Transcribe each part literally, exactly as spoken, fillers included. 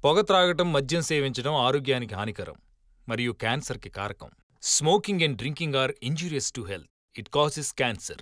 పొగ త్రాగటం, మద్యం సేవించడం ఆరోగ్యానికి హానికరం మరియు క్యాన్సర్కి కారకం. Smoking and drinking are injurious to health. It causes cancer.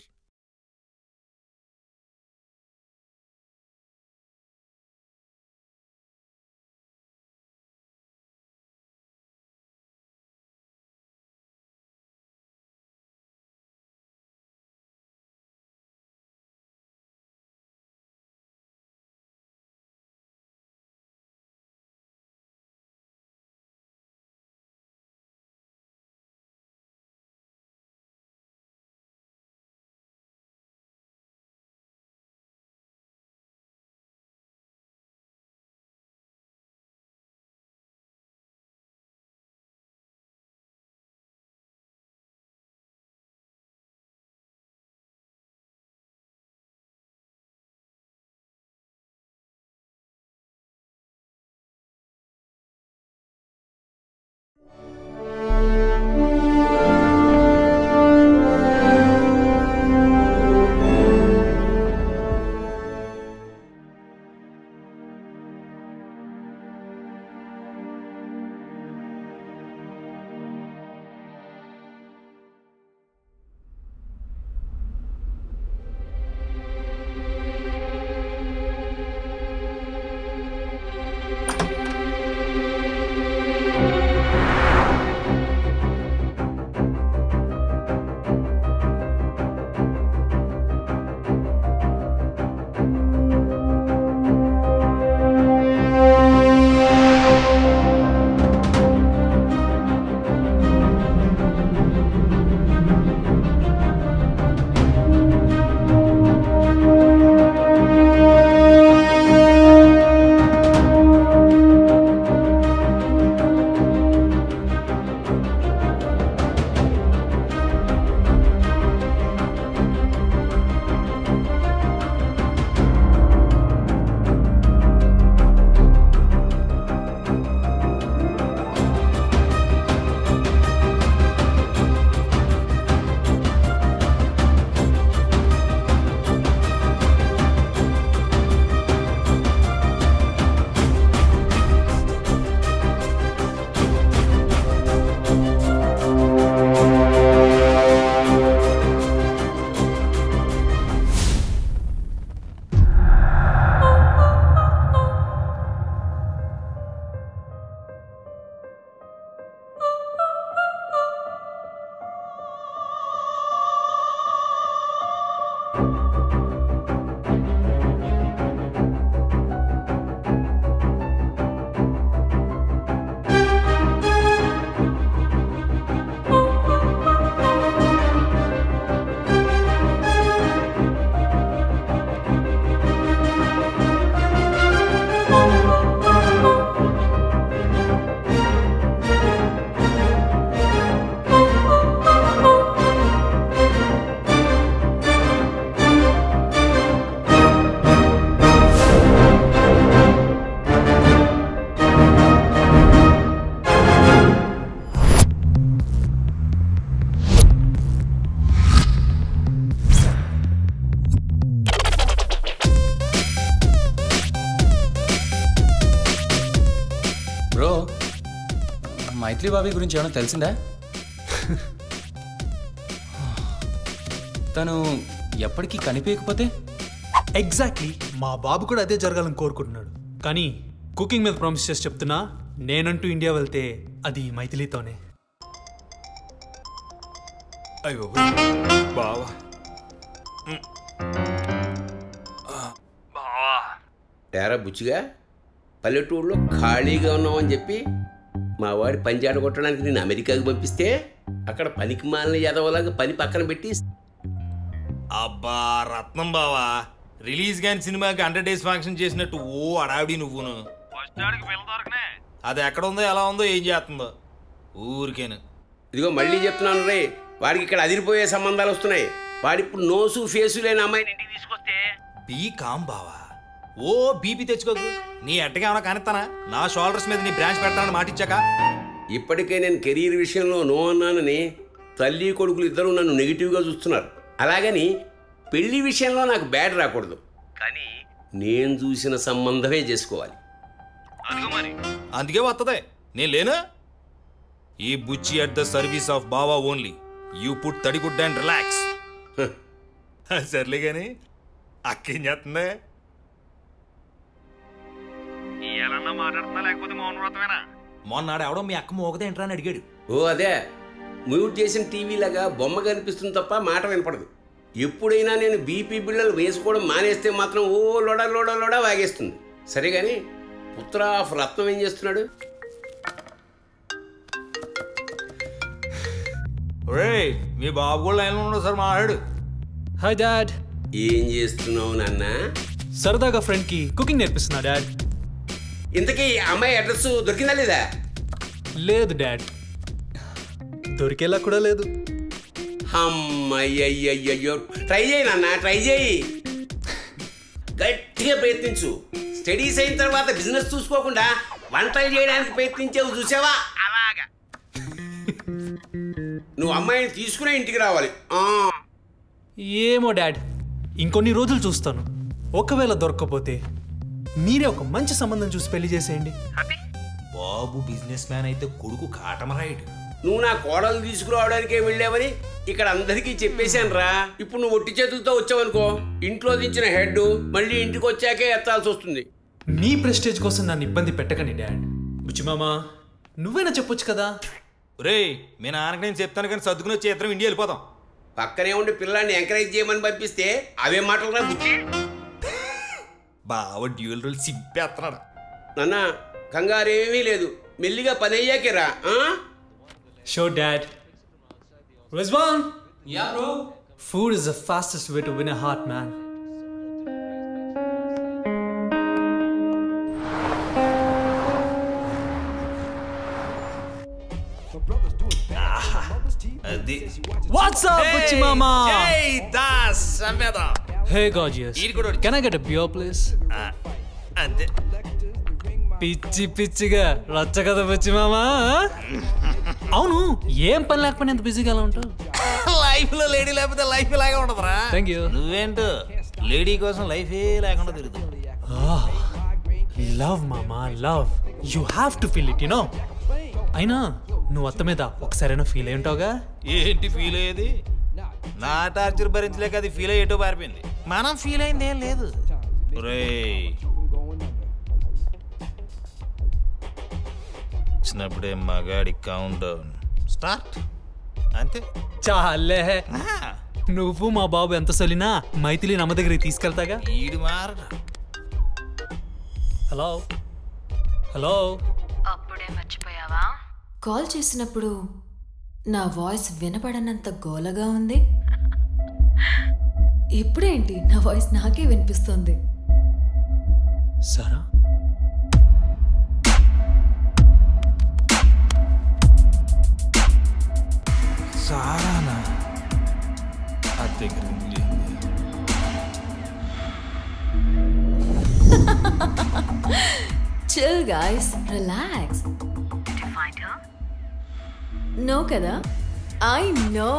Maithri Bobby గురించి ఏమైనా తెలిసిందా? తను ఎప్పటికీ కనిపించకపోతే? ఎగ్జాక్ట్లీ మా బాబు కూడా అదే జరగాలని కోరుకుంటున్నాడు. కానీ కుకింగ్ మీద ప్రామిస్ చేసి చెప్తున్నా, నేనంటూ ఇండియా వెళ్తే అది మైథిలితోనే. అయ్యో బావా తేరా బుచ్చిగా పల్లెటూరులో ఖాళీగా ఉన్నామని చెప్పి మా వాడి పంజాడ కొట్టడానికి నేను అమెరికాకి పంపిస్తే అక్కడ పనికి మాలిన యాదవలాగా పని పక్కన పెట్టి అబ్బా రత్నం బావా రిలీజ్ కాని సినిమాకి హండ్రెడ్ డేస్ ఫంక్షన్ చేసినట్టు ఓ అడావిడి నువ్వును అది ఎక్కడ ఉందో ఎలా ఉందో ఏం చేస్తుందో ఊరికేను. ఇదిగో మళ్ళీ చెప్తున్నాను రే, వాడికి ఇక్కడ అదిరిపోయే సంబంధాలు వస్తున్నాయి. వాడి ఇప్పుడు నోసు ఫేసు లేని అమ్మాయిని ఇంటికి తీసుకొస్తే బీ కామ్ బావా, ఓ బీపీ తెచ్చుకోకు. నీ ఎట్టగా ఏమైనా కానిస్తానా? నా షోల్డర్స్ మీద నీ బ్రాంచ్ పెడతానని మాటిచ్చాక ఇప్పటికే నేను కెరీర్ విషయంలో నో అన్నానని తల్లి కొడుకులు ఇద్దరు నన్ను నెగిటివ్గా చూస్తున్నారు. అలాగని పెళ్లి విషయంలో నాకు బ్యాడ్ రాకూడదు, కానీ నేను చూసిన సంబంధమే చేసుకోవాలి. అందుకే వస్తుంది నేను లేనా ఈ Buchi at the service of బావా ఓన్లీ యూ పుట్ తడిగుడ్డ అండ్ రిలాక్స్ సర్లే కానీ అక్కేం చేస్తుందే మాట్లాడుతున్నా లేకపోతే మౌన వ్రతమేనా మొన్నాడు ఎవడో మీ అక్క మోగదే ఏంట్రా అని అడిగాడు ఓ అదే మ్యూట్ చేసిన టీవీ లాగా బొమ్మ కనిపిస్తుంది తప్ప మాట వినపడదు ఎప్పుడైనా నేను బీపీ బిళ్ళలు వేసుకోవడం మానేస్తే మాత్రం ఓ లోడ లోడ లోడ వాగేస్తుంది సరే కానీ పుత్ర ఆఫ్ రత్నం ఏం చేస్తున్నాడు మీ బాబు కూడా లైన్లో ఉండవు సార్ మాట్లాడు హాయ్ డాడ్ ఏం చేస్తున్నావు నాన్న సరదాగా ఫ్రెండ్ కి కుకింగ్ నేర్పిస్తున్నా డాడ్ ఇంతకీ అమ్మాయి అడ్రస్ దొరికిందా లేదా లేదు డాడ్ దొరికేలా కూడా లేదు అమ్మయ్యయ్యయ్యో ట్రై చేయి నాన్న ట్రై చేయి గట్టిగా ప్రయత్నించు స్టడీస్ అయిన తర్వాత బిజినెస్ చూసుకోకుండా వంట చేయడానికి ప్రయత్నించావు చూసావా అలాగా నువ్వు అమ్మాయిని తీసుకునే ఇంటికి రావాలి ఏమో డాడ్ ఇంకొన్ని రోజులు చూస్తాను ఒకవేళ దొరకకపోతే మీరే ఒక మంచి సంబంధం చూసి పెళ్లి చేసేయండి బాబు బిజినెస్ మ్యాన్ అయితే కొడుకు కాటమరాయుడు నువ్వు నా కోడలు తీసుకురావడానికే వెళ్ళావని ఇక్కడ అందరికీ చెప్పేశాను రా ఇప్పుడు నువ్వు ఒట్టి చేతులతో వచ్చావనుకో ఇంట్లో దించిన హెడ్ మళ్ళీ ఇంటికి వచ్చాకే ఎత్తాల్సి వస్తుంది మీ ప్రెస్టేజ్ కోసం నన్ను ఇబ్బంది పెట్టకండి డాడ్ బుచ్చి మామా నువ్వైనా చెప్పొచ్చు కదా రే మీ నాన్నకి నేను చెప్తాను కానీ సర్దుకుని వచ్చి ఇద్దరం ఇండియా వెళ్ళిపోతాం పక్కనే ఉండి పిల్లాన్ని ఎంకరేజ్ చేయమని పంపిస్తే అవే మాటలు రా బుచ్చి బావ డ్యూయల్ రోల్ సింపేస్తున్నాడు నాన్న కంగారేమీ లేదు మెల్లిగా పని అయ్యాకే రా షో డాడ్ Rizwan Yeah, bro. Food is the fastest way to win a heart, man. What's up, Butchi Mama? Hey, das, Samveda. Hey, gorgeous. Can I get a beer, please? అంతే పిచ్చి పిచ్చిగా రచ్చ కదా బుచ్చి మామా అవును ఏం పని లేకపోయినా ఎంత బిజీగా ఎలా ఉంటావు లైఫ్ లో లేడీ లేకపోతే లైఫ్ ఇలాగే ఉండదురా థ్యాంక్ యూ నువ్వేంటో లేడీ కోసం లైఫ్ ఏ లేకుండా తిరుగుతుంది లవ్ మామా love you have to feel it you know అయినా నువ్వు అత్త మీద ఒకసారైనా ఫీల్ అయి ఉంటావుగా ఏంటి ఫీల్ అయ్యేది నా టార్చర్ భరించలేక అది ఫీల్ అయ్యేటో పారిపోయింది మనం ఫీల్ అయింది ఏం లేదు రేయ్ వచ్చినప్పుడే మగాడి కౌంట్ డౌన్ స్టార్ట్ అంతే చాలే నువ్వు మా బాబు ఎంత సలినా మైథిలి నమ్మ దగ్గరికి తీసుకెళ్తాగా ఈడు మారడు హలో హలో అప్పుడే మర్చిపోయావా కాల్ చేసినప్పుడు నా వాయిస్ వినపడనంత గోలగా ఉంది ఇప్పుడేంటి నా వాయిస్ నాకే వినిపిస్తుంది సరా సారానా అదే Chill guys, relax. Did you find her? No kada? I know.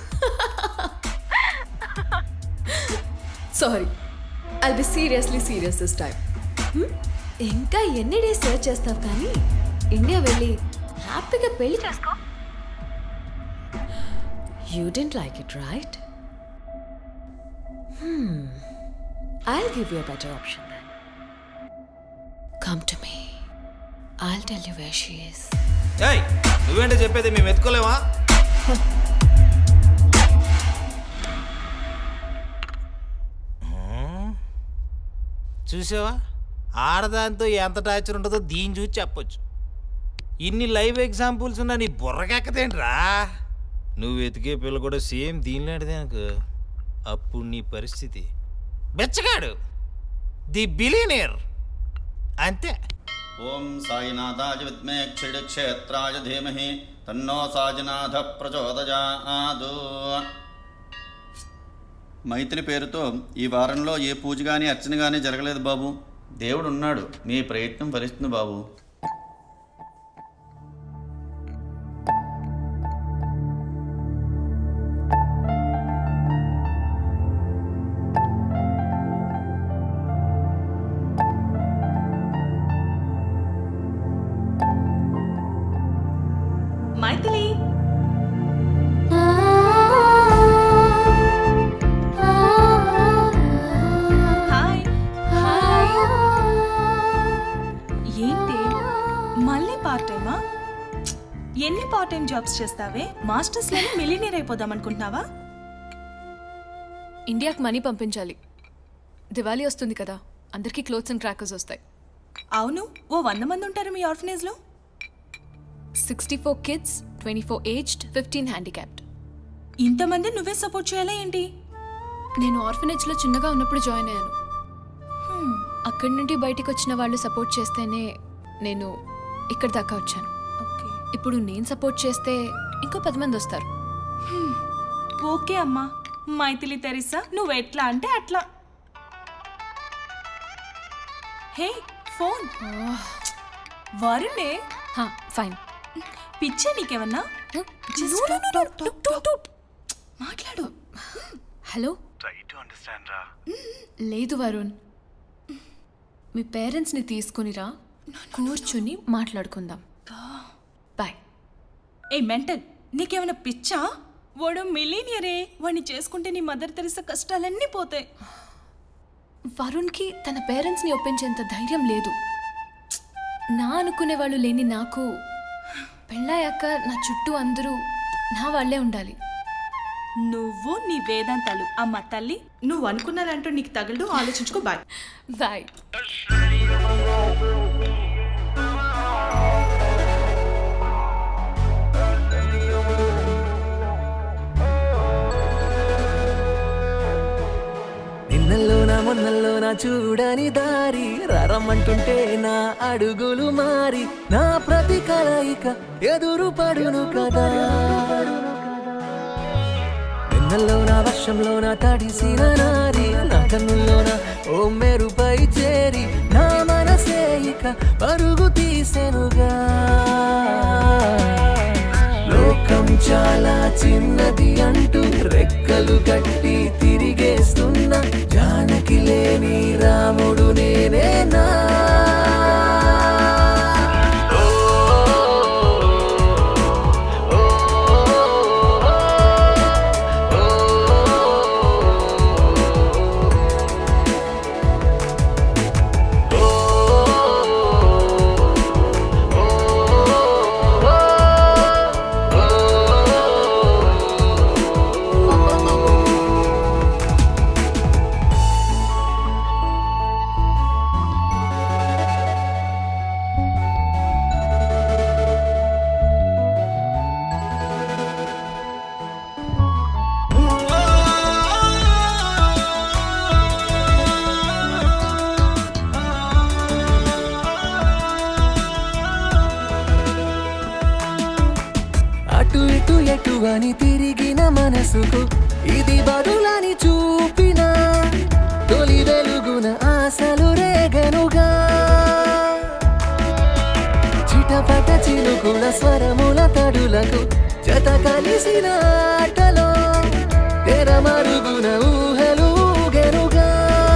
Sorry. I'll be seriously serious this time. Hmm? ఇంకా ఎన్ని డేస్ సర్చ్ చేస్తావు కానీ ఇండియా వెళ్ళి హ్యాపీగా పెళ్లి చేసుకో You didn't like it, right? Hmm. I'll give you a better option then. Come to me. I'll tell you where she is. ఏయ్ నువ్వేంటో చెప్పేది మేము ఎత్తుకోలేమా చూసావా ఆడదాంతో ఎంత టార్చర్ ఉంటుందో దీన్ని చూసి చెప్పొచ్చు ఇన్ని లైవ్ ఎగ్జాంపుల్స్ ఉన్నా నీ బుర్రకెక్కదేంట్రా నువ్వు వెతికే పిల్ల కూడా సేమ్ దీనిలాంటిదే అనుకో అప్పుడు నీ పరిస్థితి బెచ్చగాడు ది బిలియనీర్ అంతే ఓం సాయినాథాయ విద్మే క్షిడక్షేత్రాయ ధీమహి తన్నో సాయినాథ ప్రచోదయాదు. మైత్రి పేరుతో ఈ వారంలో ఏ పూజ కానీ అర్చన కానీ జరగలేదు బాబు. దేవుడు ఉన్నాడు, మీ ప్రయత్నం ఫలిస్తుంది బాబు. ఎన్ని పార్ట్ టైం జాబ్స్ చేస్తావే? మాస్టర్స్ లోనే మిలియనీర్ అయిపోదాం అనుకుంటున్నావా? ఇండియాకి మనీ పంపించాలి. దివాళీ వస్తుంది కదా, అందరికీ క్లోత్స్ అండ్ క్రాకర్స్ వస్తాయి. అవును, ఓ వంద మంది ఉంటారు మీ ఆర్ఫనేజ్ లో. Sixty four kids, twenty four aged, fifteen handicapped. ఇంతమంది నువ్వే సపోర్ట్ చేయాలా ఏంటి? నేను ఆర్ఫనేజ్ లో చిన్నగా ఉన్నప్పుడు జాయిన్ అయ్యాను. అక్కడి నుండి బయటకు వచ్చిన వాళ్ళు సపోర్ట్ చేస్తేనే నేను ఇక్కడ దాకా వచ్చాను. ఇప్పుడు నేను సపోర్ట్ చేస్తే ఇంకో పది మంది వస్తారు. ఓకే అమ్మా, మైథిలి తెరిసా, నువ్వు ఎట్లా అంటే అట్లా. హే ఫోన్ వరుణే. ఫైన్. పిచ్చే నీకేమన్నా? మాట్లాడు. హలో. లేదు వరుణ్, మీ పేరెంట్స్ని తీసుకునిరా, కూర్చుని మాట్లాడుకుందాం. బాయ్. ఏ మెంటల్, నీకేమైనా పిచ్చా? వాడు మిలీనియరే, వాడిని చేసుకుంటే నీ మదర్ తెరిసా కష్టాలన్నీ పోతాయి. వరుణ్కి తన పేరెంట్స్ని ఒప్పించేంత ధైర్యం లేదు. నా అనుకునే వాళ్ళు లేని నాకు పెళ్ళాయాక నా చుట్టూ అందరూ నా వాళ్ళే ఉండాలి. నువ్వు నీ వేదాంతాలు. అమ్మ తల్లి, నువ్వు అనుకున్నానంటూ నీకు తగలడు, ఆలోచించుకో. Bye bye. నిన్నల్లోన మొన్నల్లోన చూడని దారి, రరమ్మంటుంటే నా అడుగులు మారి, నా ప్రతి కలయిక ఎదురు పడును కదా. నిన్నల్లోన వర్షంలోన తడిసిన నారి, నా కన్నుల్లోన ఓ మెరుపై చేరి, నా మనసే ఇక పరుగు తీసెనుగా. లోకం చాలా చిన్నది అంటూ రెక్కలు గట్టి తిరిగేస్తున్న జానకి లేని రాముడు నేనేనా? అని తిరిగిన మనసుకు ఇది బదులని చూపిన తొలి వెలుగున ఆశలు రేగనుగా. చిటపట చిలుకుల స్వరముల తడులకు జత కలిసిన ఆటలో తెర మరుగున ఊహలు ఊగెనుగా.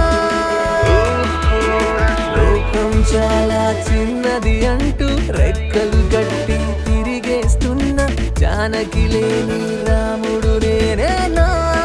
లోకం చాలా చిన్నది అంటూ రెక్కలు గట్టి తిరిగేస్తున్న జానకి లేని రాముడు నేనేనా?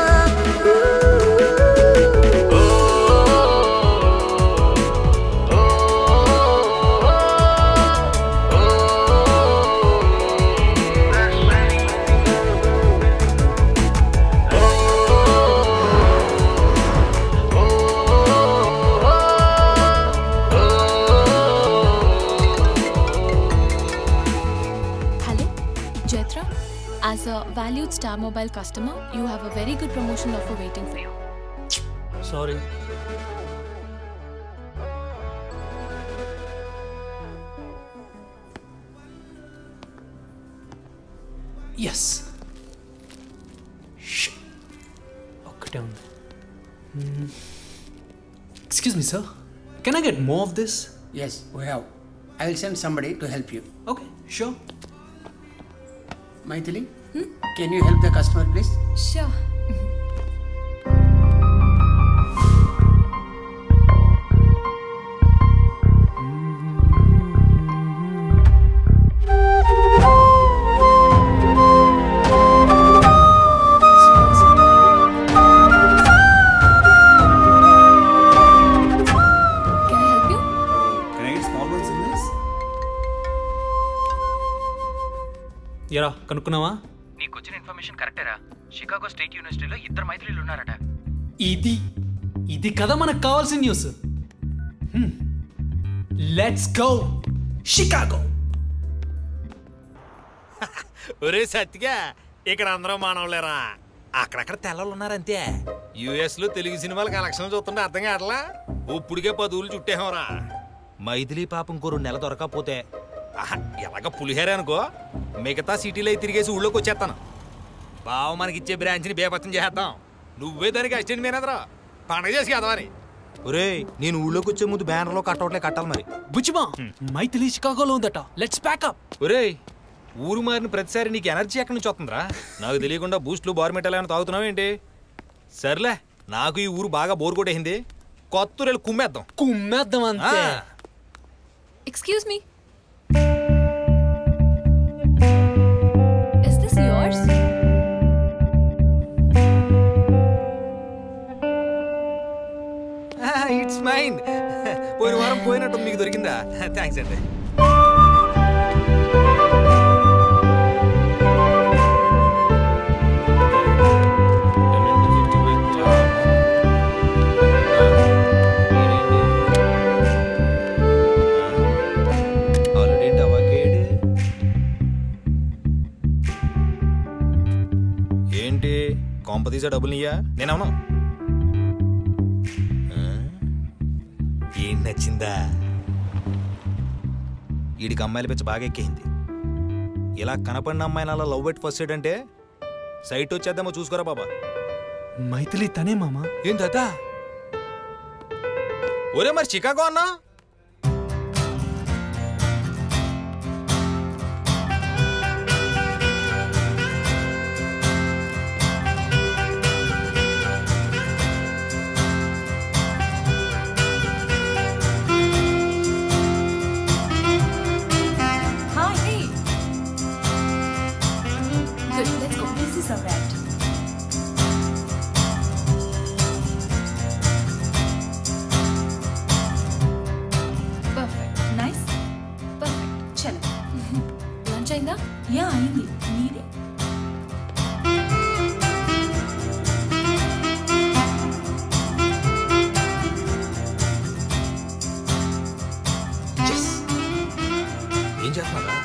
As a valued Star Mobile customer, you have a very good promotion offer waiting for you. Sorry. Yes. Shh. Okay, down. Mm. Excuse me, sir. Can I get more of this? Yes, we have. I will send somebody to help you. Okay, sure. Maithili, hmm? Can you help the customer, please? Sure. ఎరా కనుక్కున్నావా? నీకు వచ్చిన information కరెక్టేరా. Chicago state యూనివర్సిటీలో ఇద్దరు మైత్రులు ఉన్నారట. ఇది ఇది కదా మనకు కావాల్సిన న్యూస్. Let's go Chicago. ఒరే సత్తిగా, ఇక్కడ అందరూ మానవులేరా, అక్కడక్కడ తెల్లలు ఉన్నారంతే. యుఎస్ లో తెలుగు సినిమాల కలెక్షన్ చూస్తుంటే అర్థం కావట్లా. ఇప్పుడికే పదువులు చుట్టేహంరా. మైథిలి పాపం ఇంకో రెండు నెల దొరకకపోతే ఎలాగ పులిహేర అనుకో, మిగతా సిటీలో తిరిగేసి ఊళ్ళోకి వచ్చేస్తాను. బావ మనకిచ్చే బ్రాంచ్ని బేపత్తం చేద్దాం. నువ్వే దానికి అసిస్టెంట్ మేనేజరా, పండగ చేసి కదవని. ఒరే నేను ఊళ్ళోకి వచ్చే ముందు బ్యానర్లో కట్టౌట్లే కట్టాలి మరి. బుచ్చిమా, మైథిలి షికాగోలో ఉందట. Let's pack up. ఒరే ఊరు మారిన ప్రతిసారి నీకు ఎనర్జీ ఎక్కడి నుంచి వస్తుందిరా? నాకు తెలియకుండా బూస్ట్లు బార్మిటాలు ఏమైనా తాగుతున్నావు ఏంటి? సర్లే, నాకు ఈ ఊరు బాగా బోర్ కొట్టేసింది. కొత్త ఊరు కుమ్మేద్దాం. కుమ్మేద్దాం అంతే. Excuse me, is this yours? It's mine. పోయిన వారం పోయినట్టు మీకు దొరికిందా? థ్యాంక్స్ అండి. ఏంటి కొంప తీసే డబ్బులు నీయా? నేనవును. ఏం నచ్చిందా? వీడికి అమ్మాయిల పిచ్చి బాగా ఎక్కింది. ఇలా కనపడిన అమ్మాయిని అలా లవ్ ఎట్ ఫస్ట్ సైడ్ అంటే సైట్ వచ్చేద్దామో చూసుకోరా బాబా. మైథిలి తనే మామా. ఏం తాత? ఒరే మరి చికాగో అన్నా? యా అయింది. మీది? ఏం చేస్తున్నారా?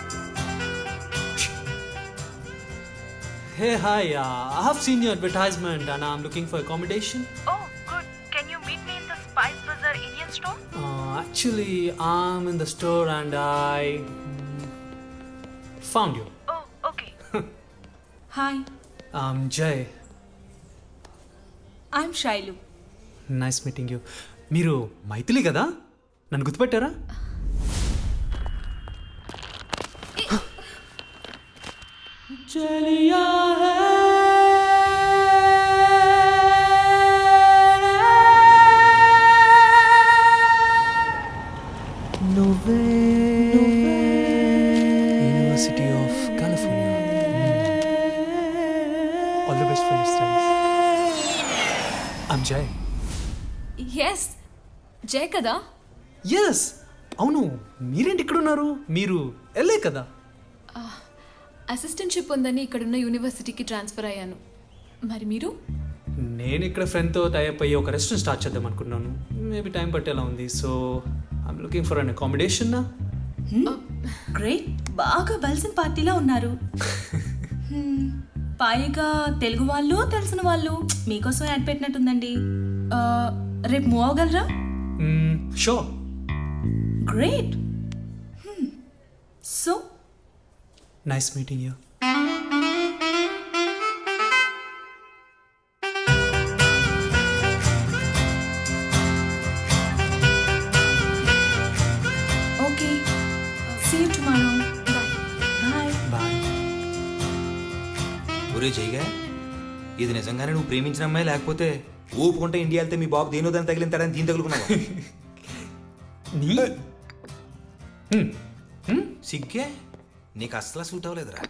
Hey, hi. Uh, I have seen your advertisement and I'm looking for accommodation. Oh, good. Can you meet me in the Spice Bazaar Indian store? Uh, actually, I'm in the store and I mm, found you. Oh, okay. Hi, I'm Jay. I'm Shailu. Nice meeting you. మీరు మైథిలి కదా? నన్ను గుర్తుపెట్టారా? చలియా నువ్వే university of California. All the best for your studies. I'm Jai. Yes, Jai కదా? Yes, అవును. మీరేంటి ఇక్కడ ఉన్నారు? మీరు ఎల్ఏ కదా? అసిస్టెంట్షిప్ ఉందని ఇక్కడున్న యూనివర్సిటీకి ట్రాన్స్ఫర్ అయ్యాను. మరి మీరు? నేను ఇక్కడ ఫ్రెండ్తో టైప్ అయ్యి ఒక రెస్టారెంట్ స్టార్ట్ చేద్దాం అనుకున్నాను. మేబీ టైం పట్టేలా ఉంది. So I'm looking for an accommodation. Great, బాగా బలిసిన పార్టీలో ఉన్నారు. Hmm, పైగా తెలుగు వాళ్ళు తెలిసిన వాళ్ళు మీకోసం యాడ్ పెట్టినట్టుందండి. Uh, రేపు మూవ్ అవ్వగలరా? షో. Great. So nice meeting you. Okay, see you tomorrow. Bye. Bye. ఒరే జైగా, ఇది నిజంగానే నువ్వు ప్రేమించిన అమ్మాయి లేకపోతే ఊపుకుంటే ఇండియా వెళ్తే మీ బాబు దేనో దాన్ని తగిలింతాడని దీని తగులుకున్నావా? సిగ్గే నీకు అస్సలు సూట్ అవ్వలేదురా.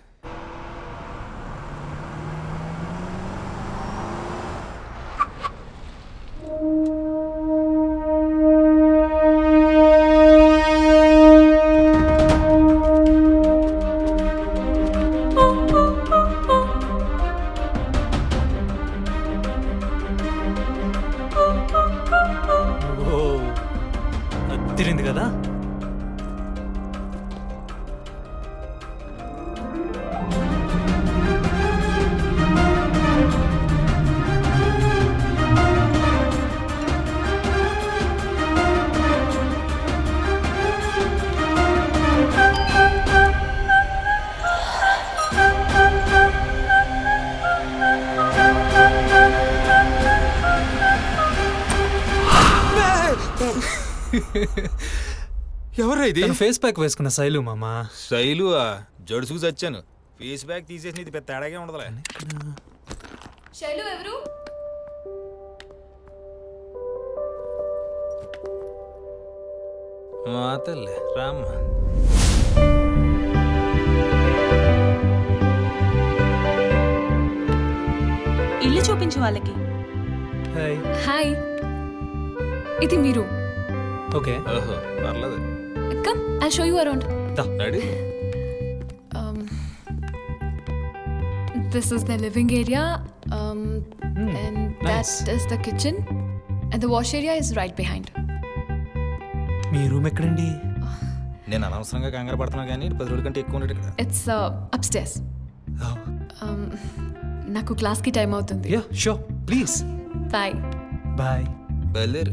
Oh ఎవరా ఇది? ఫేస్ ప్యాక్ వేసుకున్న శైలు మామా. శైలు జడుసుకు చచ్చాను. ఫేస్ ప్యాక్ తీసేసి ఇది పెద్ద తేడాగే ఉండదులే. శైలు ఎవరు? మాతల్లే రామ్మ. ఇల్లు చూపించు వాళ్ళకి. హాయ్, ఇది మీరు? ఓకే, ఓహో పర్లేదు. Come, I'll show you around. Ready? This is the living area, um, mm, and nice. That is the kitchen, and the wash area is right behind. మీ రూమ్ ఎక్కడండి? నేను అనవసరంగా కంగారు పడుతున్నా కానీ పది రోజుల కంటే ఎక్కువ ఉండేది ఇక్కడ. It's uh, upstairs. Oh. Um, నాకు క్లాస్ కి టైం అవుతుంది. Yeah, sure, please. Bye. Bye. బయలుదేరు.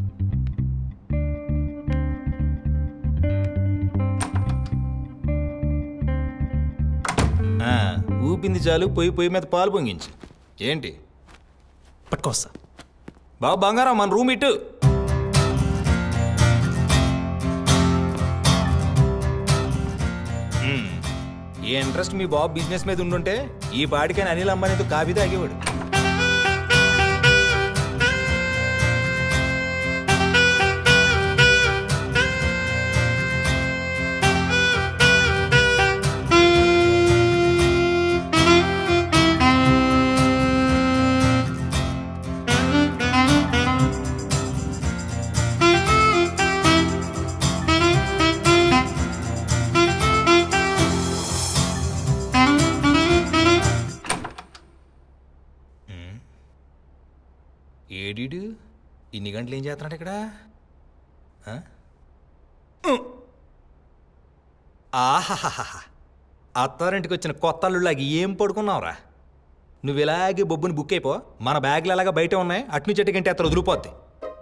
ఊపింది చాలు, పొయ్యి పొయ్యి మీద పాలు పొంగించి. ఏంటి పట్టుకొస్తా. బాబు బంగారం, మన రూమ్ ఇటు. ఈ ఇంట్రెస్ట్ మీ బాబు బిజినెస్ మీద ఉండుంటే ఈ పాటికైనా అనిల్ అంబానీతో కాఫీ తాగేవాడు. ఏడీడు ఇన్ని గంటలు ఏం చేస్తున్నాడు ఇక్కడ? ఆహాహా, అత్తారింటికి వచ్చిన కొత్త అల్లుళ్ళకి ఏం పడుకున్నావురా? నువ్వు ఇలాగే బొబ్బుని బుక్ అయిపో. మన బ్యాగ్లు అలాగా బయట ఉన్నాయి, అట్ను చెట్టు కంటే అత్తరు వదిలిపోద్ది.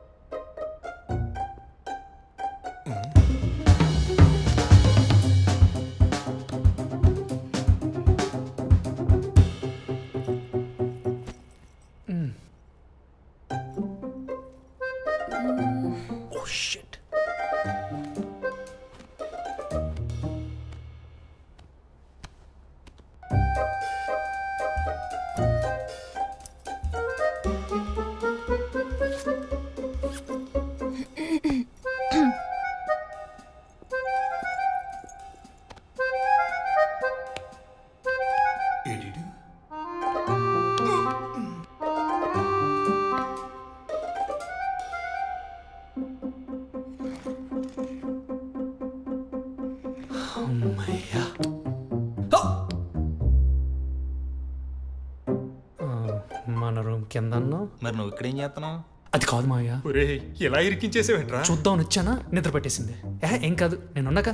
మన రూమ్ కిందన్నా. మరి నువ్వు ఇక్కడేం చేస్తున్నావు? అది కాదు మావయ్య. ఇలా ఇరికించేసేవేంట్రా? చూద్దామని వచ్చానా, నిద్ర పట్టేసింది. ఏ ఏం కాదు, నేనున్నాక.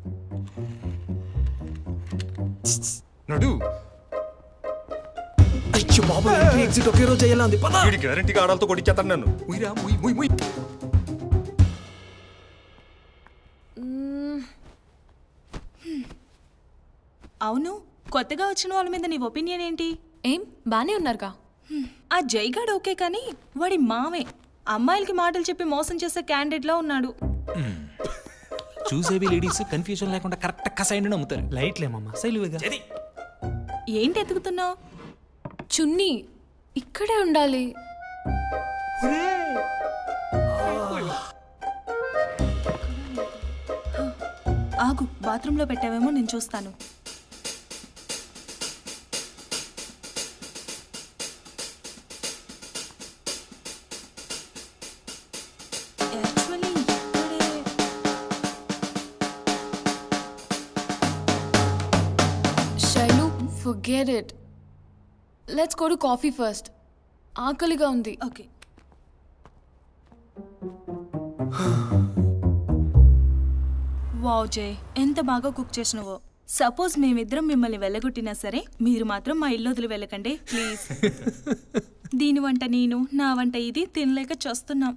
నడు. అయ్యో బాబు, ఎగ్జిట్ ఒకే రోజు అయ్యేలా ఉంది. గ్యారంటీగా ఆడాలతో కొట్టించేస్తాను నన్ను. ముయ్యరా ముయ్ ముయ్ ముయ్. అవును, కొత్తగా వచ్చిన వాళ్ళ మీద నీ ఒపీనియన్ ఏంటి? ఏం బానే ఉన్నారుగా. ఆ జైగాడ్ ఓకే, కానీ వాడి మావే అమ్మాయిలకి మాటలు చెప్పి మోసం చేసే క్యాండిడేట్ లా ఉన్నాడు. చూసేవి లేడీస్ కన్ఫ్యూజన్ లేకుండా కరెక్ట్ కసైండి నమ్ముతారు. లైట్లేమమ్మా, సైలువేగా. ఏంటి ఎత్తుకుతున్నావు? చున్నీ ఇక్కడే ఉండాలి. ఆగు, బాత్రూంలో పెట్టావేమో, నేను చూస్తాను. Shailu, forget it. Let's go to coffee first. ఆకలిగా ఉంది. ఓకే. వావ్ జయ్, ఎంత బాగా కుక్ చేసినవో. సపోజ్ మేమిద్దరం మిమ్మల్ని వెళ్ళగొట్టినా సరే మీరు మాత్రం మా ఇల్లు వదిలి వెళ్ళకండి ప్లీజ్. దీని వంట నేను, నా వంట ఇది తినలేక చస్తున్నాం.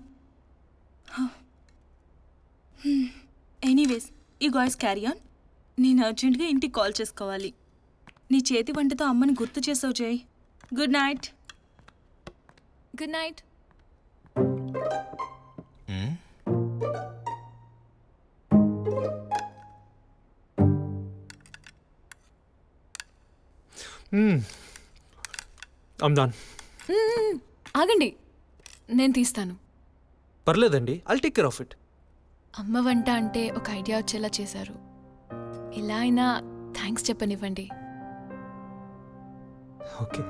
ఎనీవేస్, ఈ గాయ్స్ క్యారీ ఆన్. నేను అర్జెంట్గా ఇంటికి కాల్ చేసుకోవాలి. నీ చేతి వంటతో అమ్మని గుర్తు చేసావు Jai. Good night. Good night. I'm done. ఆగండి, నేను తీస్తాను. పర్లేదండి, I'll take care of it. అమ్మ వంట అంటే ఒక ఐడియా వచ్చేలా చేశారు. ఇలా అయినా థ్యాంక్స్ చెప్పనివ్వండి. ఓకే.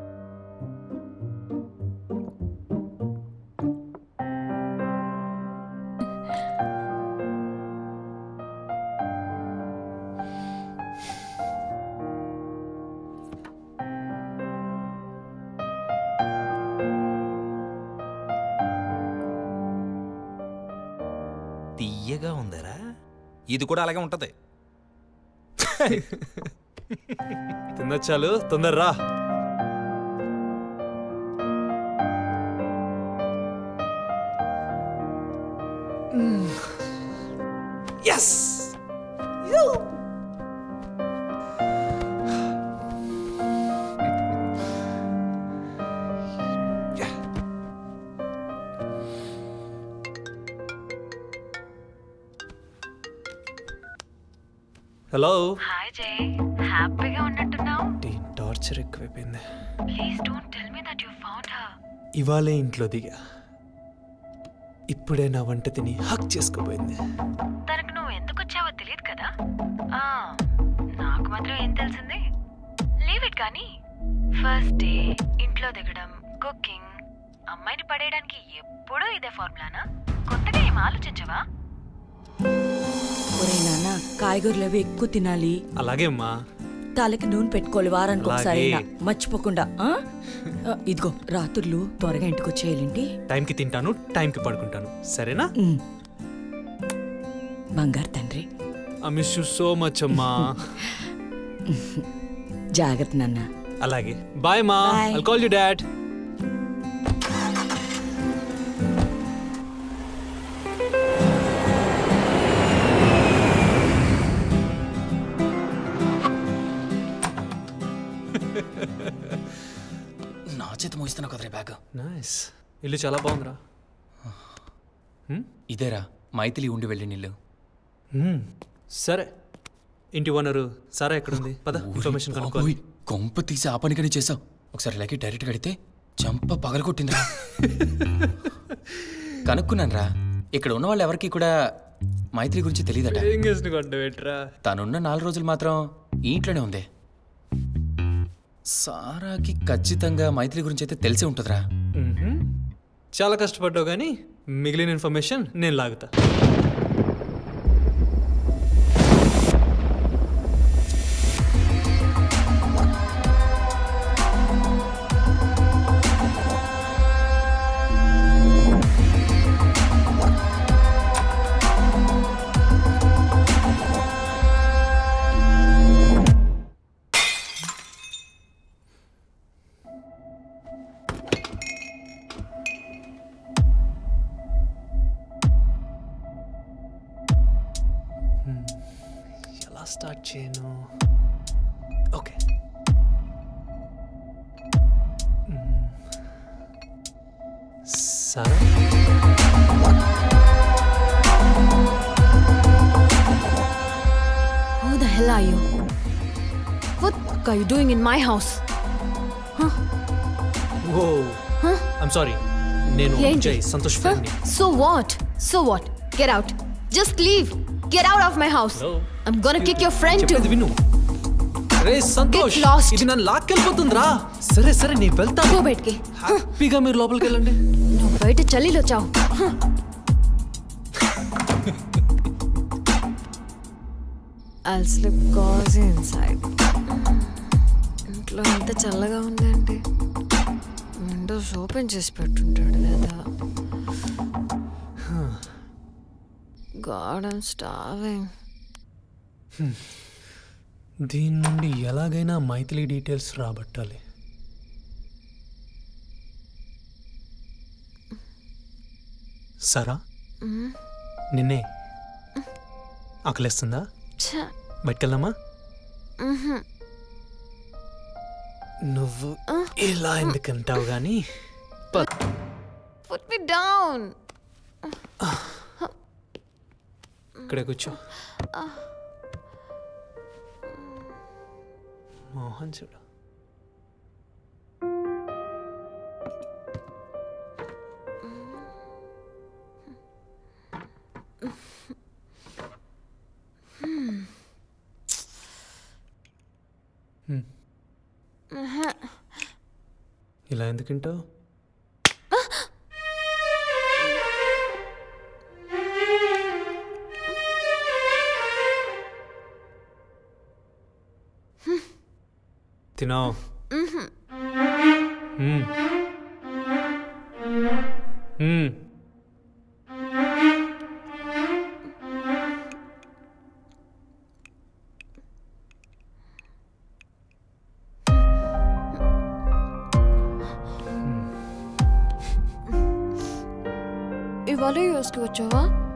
తీయగా ఉందరా? ఇది కూడా అలాగే ఉంటది. తినచ్చాలు, తొందరరా. ఎస్. హలో. హాయ్ జై, హ్యాపీగా ఉన్నట్టున్నావు. టార్చర్ ఎక్కువైపోయింది. Please don't tell me that you found her. ఇవాళే ఇంట్లో దిగా, ఇప్పుడే నా వంట తిని హక్ చేసుకోపోయింది. తనకు నువ్వు ఎందుకు వచ్చావో తెలియదు కదా. ఆ, నాకు మాత్రం ఏం తెలిసింది. Leave it. కానీ ఫస్ట్ డే ఇంట్లో దిగడం, కుకింగ్, అమ్మాయిని పడేయడానికి ఎప్పుడూ ఇదే ఫార్ములానా? కొత్తగా ఏం ఆలోచించవా? ఒరే నాన్న, కాయగూరలు అవి ఎక్కువ తినాలి. అలాగే అమ్మా. తలకి నూనె పెట్టుకోవాలి వారానికి ఒకసారి, మర్చిపోకుండా. ఇదిగో రాత్రులు త్వరగా ఇంటికి వచ్చేయాలండి. టైంకి తింటాను, టైంకి పడుకుంటాను, సరేనా? బంగారు తండ్రి. I miss you so much అమ్మా. జాగ్రత్త నాన్న. అలాగే. బాయ్ మా. I'll call you dad. నా చేతి మోయిస్తున్నావు కదరే బ్యాగ్. నైస్. ఇల్లు చాలా బాగుందిరా. ఇదేరా మైథిలి ఉండి వెళ్ళిన ఇల్లు. సరే, ఇంటి ఓనరు సారా ఎక్కడుంది? పద, ఇన్ఫర్మేషన్ కనుక్కోవాలి. కొంప తీసి ఆ పనికనే చేసావు. ఒకసారి ఇలాగే డైరెక్ట్ కడితే చంప పగలగొట్టిందిరా. కనుక్కున్నాను రా, ఇక్కడ ఉన్న వాళ్ళు ఎవరికి కూడా మైత్రి గురించి తెలియదట. తనున్న నాలుగు రోజులు మాత్రం ఈ ఇంట్లోనే ఉంది. సారాకి ఖచ్చితంగా మైత్రి గురించి అయితే తెలిసే ఉంటుందిరా. చాలా కష్టపడ్డావు, కానీ మిగిలిన ఇన్ఫర్మేషన్ నేను లాగుతా. స్టార్ట్ చేయను. Okay, Sara Who the hell are you? What are you doing in my house? Huh? Whoa. Huh? I'm sorry. నేను జై సంతోష్ ఫ్రెండ్ ని. So what? So what? Get out. Just leave. Get out of my house. Hello. I'm gonna kick your friend too. విను. రే సంతోష్, ఇది నన్ను లాక్కెళ్ళిపోతుందిరా. సరే సరే, నేను వెళ్తాను. Go బయటికి. హ్యాపీగా మీరు లోపలికి వెళ్ళండి. నువ్వు బయట చలిలో చావు. I'll slip cozy inside. ఇంట్లో ఎంత చల్లగా ఉందండి. విండోస్ ఓపెన్ చేసి పెట్టుంటాడు కదా. God, I'm starving. దీని నుండి ఎలాగైనా మైథిలి డీటెయిల్స్ రాబట్టాలి. సరా, నిన్నే ఆకలిస్తుందా? బయటకెళ్దామా? నువ్వు ఇలా ఎందుకంటావు కానీ. Put me down. ఇక్కడే కూర్చో. మోహన్ చూడు. ఇలా ఎందుకంటావు? తినో. ఇవాళ యూస్కి వచ్చావా?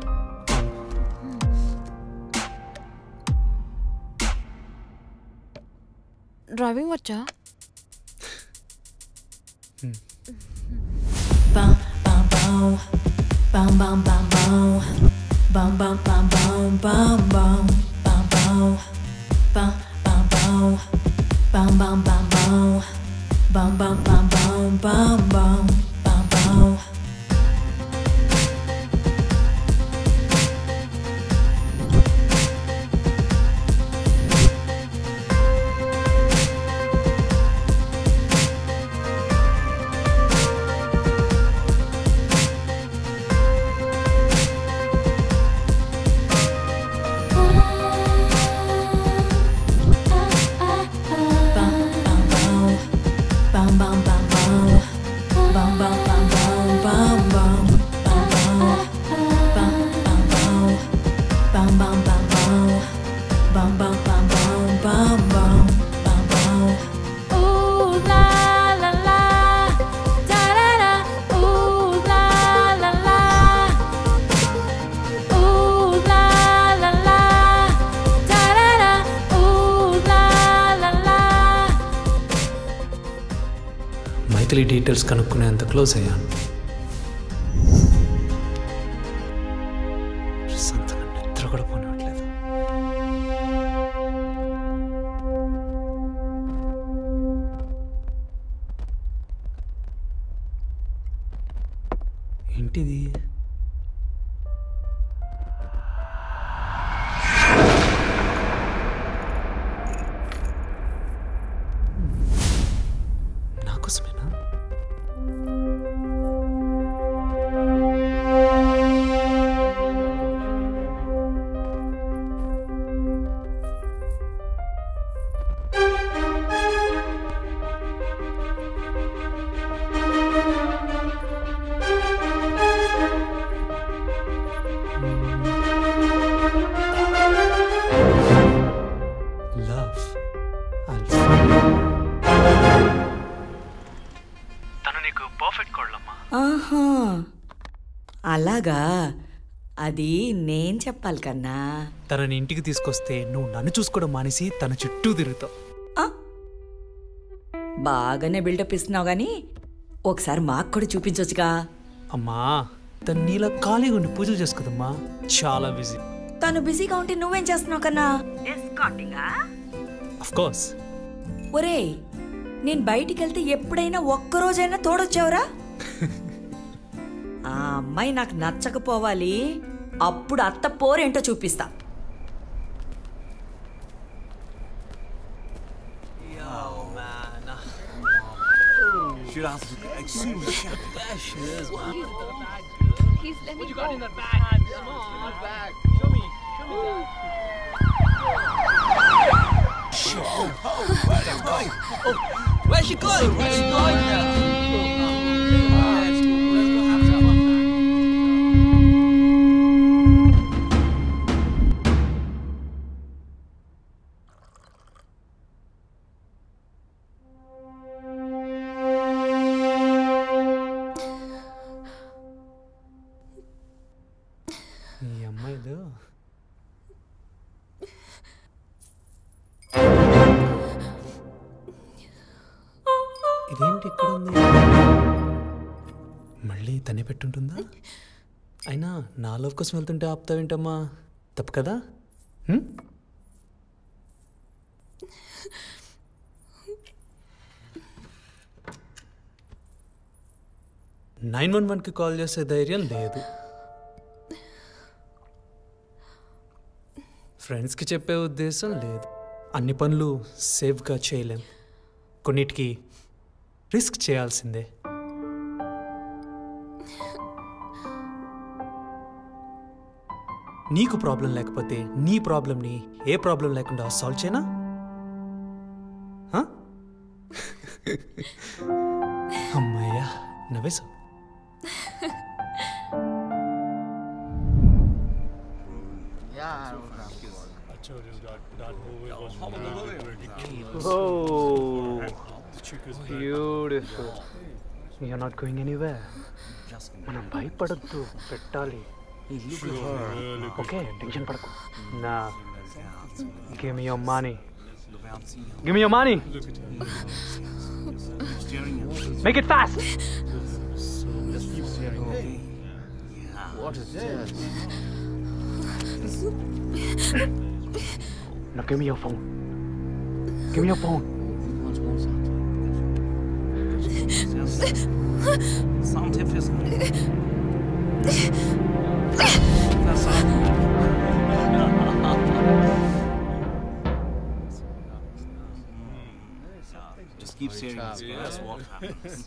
డ్రైవింగ్ వచ్చా? మైథిలి డీటెయిల్స్ కనుక్కునేంత క్లోజ్ అయ్యాను. సంతకం నిద్ర కూడా పోనివ్వట్లేదు. ఏంటిది? నాకోసమేనా? ఆహా, అలాగా. అది నేను చెప్పాలి కన్నా. తనని ఇంటికి తీసుకొస్తే నువ్వు నన్ను చూసుకోవడం మానేసి తన చుట్టూ తిరుగుతావు. బాగానే బిల్డప్ ఇస్తున్నావు గానీ ఒకసారి మాకు కూడా చూపించొచ్చుగా. అమ్మా, తను నీలా ఖాళీగా ఉండి పూజలు చేసుకోదమ్మా, చాలా బిజీ. తను బిజీగా ఉంటే నువ్వేం చేస్తున్నావు కన్నా? Of course. ఒరే, నేను బయటికి వెళ్తే ఎప్పుడైనా ఒక్కరోజైనా తోడొచ్చావురా? ఆ అమ్మాయి నాకు నచ్చకపోవాలి, అప్పుడు అత్త పోరేంటో చూపిస్తా. Where's she going? Where's she going now? ఈ అమ్మాయిలు ఇదేంటి ఇక్కడ ఉంది? మళ్ళీ తనే పెట్టుంటుందా? అయినా నా లవ్ కోసం వెళ్తుంటే ఆపుతావేంటమ్మా? తప్పు కదా? నైన్ వన్ వన్కి కాల్ చేసే ధైర్యం లేదు, ఫ్రెండ్స్కి చెప్పే ఉద్దేశం లేదు. అన్ని పనులు సేఫ్గా చేయలేం, కొన్నిటికి రిస్క్ చేయాల్సిందే. నీకు ప్రాబ్లం లేకపోతే నీ ప్రాబ్లంని ఏ ప్రాబ్లం లేకుండా సాల్వ్ చేయనా? అమ్మయ్యా, నవ్వేసా. Oh, beautiful. You're not going anywhere. మనం భయపడద్దు, పెట్టాలి. Okay, tension పడకు. Now, give me your money. Give me your money. Make it fast. What is this? Now give me your phone. Give me your phone. Sound effects. That's all. Just keep staring at this. That's what happens.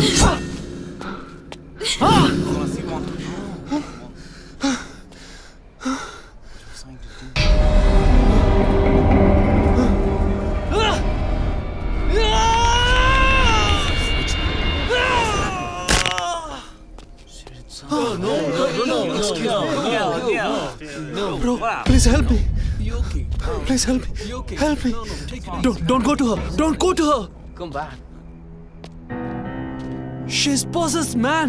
I wanna see one. Bro, please help me. Please help me. Help me. Don't, don't go to her. Don't go to her. Come back. She's possessed, man.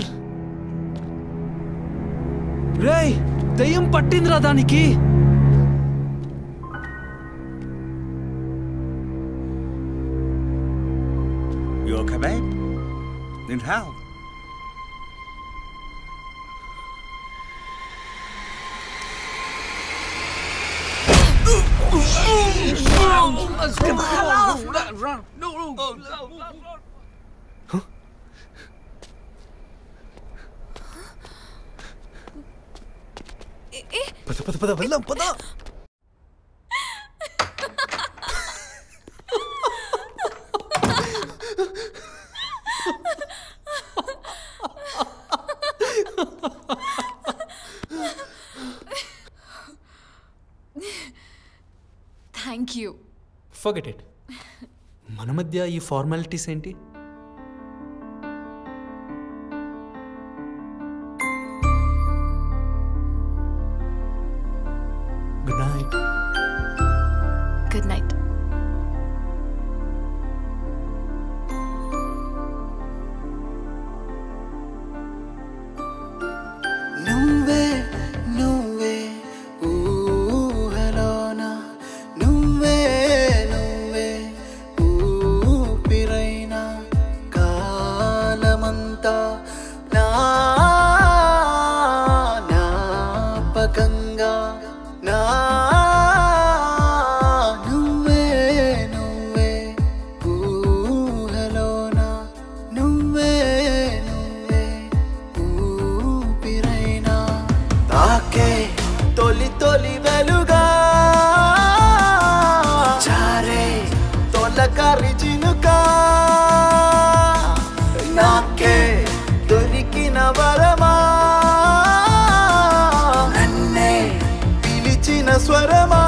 Ray, దయ్యం పట్టిందిరా దానికి. You okay, babe? Need help? Let's get the hell out! Run! No, no! Oh, no! Huh? పద పద పద వెళ్దాం, పద. Thank you. Forget it. మన మధ్య ఈ ఫార్మాలిటీస్ ఏంటి? Good night. Good night. నువ్వే నువ్వే ఊహలోన, నువ్వే నువ్వే ఊపిరైన, కాలమంతా నా జ్ఞాపకంగా, నా నువ్వే నువ్వే ఊహలోన, నువ్వే నువ్వే ఊపిరైన, తాకే తొలి తొలి వెలుగా, చారే తొలకరి చినుకా, నాకే దొరికిన వరమా, నన్నే పిలిచిన స్వరమా.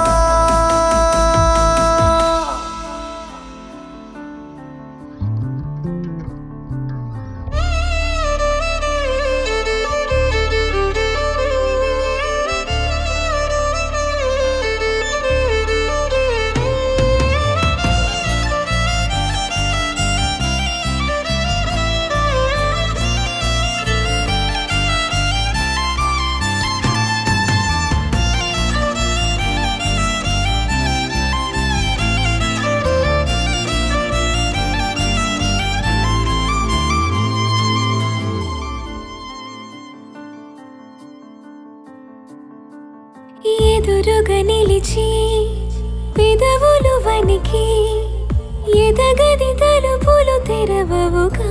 ఎదురుగా నిలిచి పెదవులు వనికి, ఎదగది తలుపులు తెరవవుగా,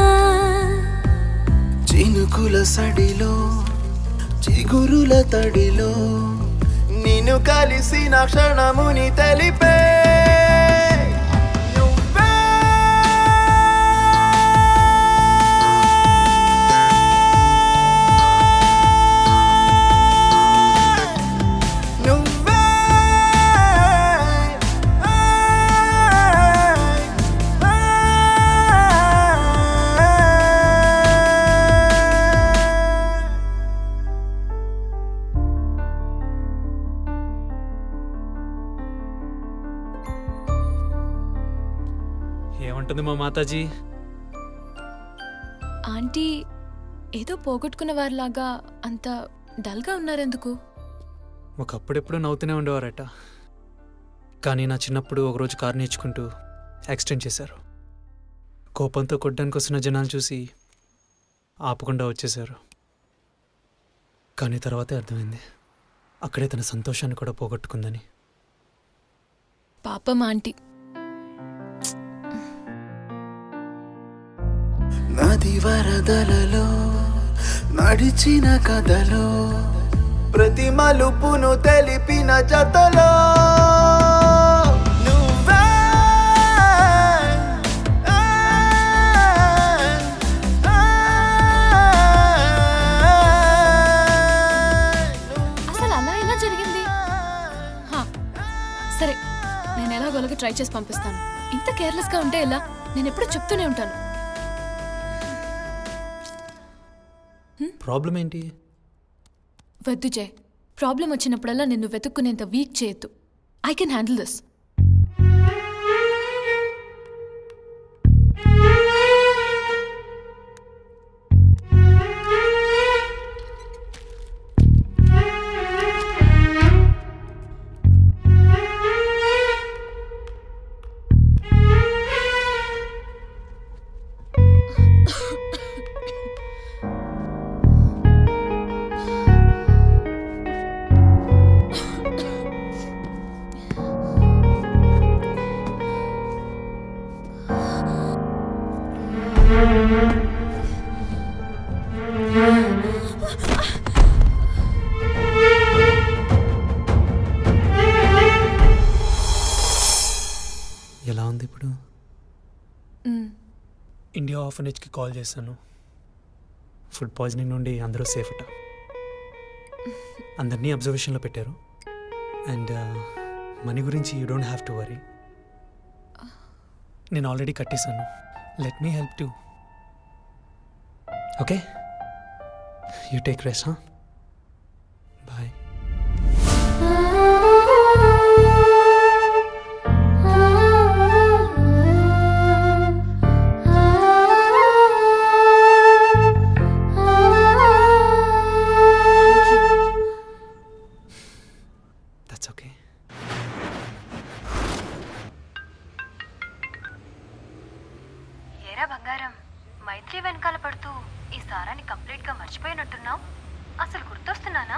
చినుకుల సడిలో చిగురుల తడిలో నిన్ను కలిసిన క్షణముని తెలిపే ఏమంటుంది మా మాతాజీ? ఆంటీ ఏదో పోగొట్టుకున్న వారిలాగా అంత డల్గా ఉన్నారెందుకు? ఒకప్పుడెప్పుడు నవ్వుతూనే ఉండేవారట, కానీ నా చిన్నప్పుడు ఒకరోజు కారు నేర్చుకుంటూ యాక్సిడెంట్ చేశారు. కోపంతో కొట్టడానికి వస్తున్న జనాలు చూసి ఆపకుండా వచ్చేశారు. కానీ తర్వాతే అర్థమైంది, అక్కడే తన సంతోషాన్ని కూడా పోగొట్టుకుందని. పాపం ఆంటీ. నది వరదలలో నడిచిన కథలో ప్రతి మలుపును తెలిపిన జతలో నువ్వే అసలు అలా ఎలా జరిగింది? హా, సరే, నేను ఎలాగోలాగా ట్రై చేసి పంపిస్తాను. ఇంత కేర్లెస్గా ఉంటే ఎలా? నేను ఎప్పుడు చెప్తూనే ఉంటాను. ప్రాబ్లం ఏంటి? వద్దు జయ్, ప్రాబ్లం వచ్చినప్పుడల్లా నిన్ను వెతుక్కునేంత వీక్ చేయొద్దు. I can handle this. ఎలా ఉంది ఇప్పుడు? ఇండియా ఆర్ఫనేజ్కి కాల్ చేశాను. ఫుడ్ పాయిజనింగ్ నుండి అందరూ సేఫ్ అట. అందరినీ అబ్జర్వేషన్లో పెట్టారు. అండ్ మనీ గురించి you don't have to worry. నేను ఆల్రెడీ కట్టేశాను. Let me help to. Okay, you take rest. హా, బాయ్. ఏరా బంగారం, మైత్రి వెనకాల పడుతూ ఈ సారాన్ని కంప్లీట్ గా మర్చిపోయినట్టున్నావు. అసలు గుర్తొస్తున్నానా?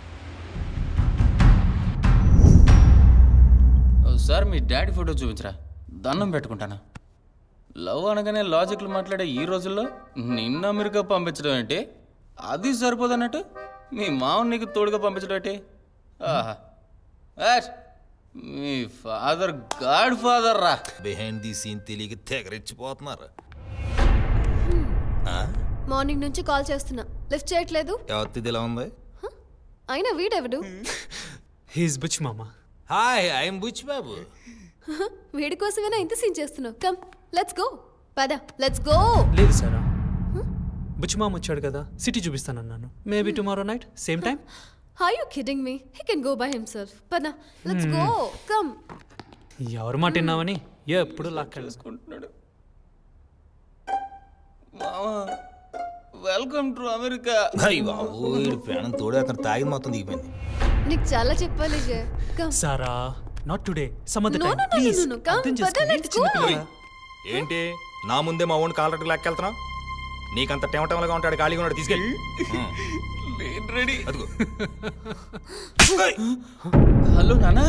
సార్, మీ డాడీ ఫోటో చూపించరా, దండం పెట్టుకుంటానా. లవ్ అనగానే లాజిక్లు మాట్లాడే ఈ రోజుల్లో నిన్న అమెరికా పంపించడం ఏంటి? అది సరిపోదన్నట్టు మీ మామని నీకు తోడుగా పంపించడం ఏంటి? ఆహా, మీ ఫాదర్ గాడ్ ఫాదర్ రా. బిహైండ్ ది సీన్ తెలియక తెగరెచ్చిపోతున్నారు. మార్నింగ్ నుంచి కాల్ చేస్తున్నా, లిఫ్ట్ చేయట్లేదు. ఎవరిది ఇలా ఉంది? అయినా వీడెవడు? హీస్ బుచ్ మామ. Hi, I'm Buch Babu. వీడి కోసమేనా ఇంత సీన్ చేస్తున్నావు? Come let's go. పద, లెట్స్ గో. లేదు సారా, బుచ్ మామ వచ్చాడు కదా, సిటీ చూపిస్తానన్నాను. Maybe tomorrow night same time. Are you kidding me? He can go by himself. Pada, let's go. Come. ఎవరు మాట విన్నావని ఎప్పుడు లాక్కేసుకుంటున్నాడు. మామా, వెల్కమ్ టు అమెరికా. అయ్య బాబు, వీడు ప్రాణం తోడే అతను తాగింది మొత్తం దిగిపోయింది. నీకు చాలా చెప్పాలి జే. Come. Sarah, not today. Some other No, time. no, no, Please. no, no, no. Come, Pada, let's go. ఏంటి నా ముందే మా ఓన్ కాలరెట్కి లాక్కెళ్తున్నా? నీకంత టెమటంలుగా ఉంటాడు, ఖాళీగా ఉన్నాడు, తీసుకెళ్ళి. రెడీ. హలో నానా.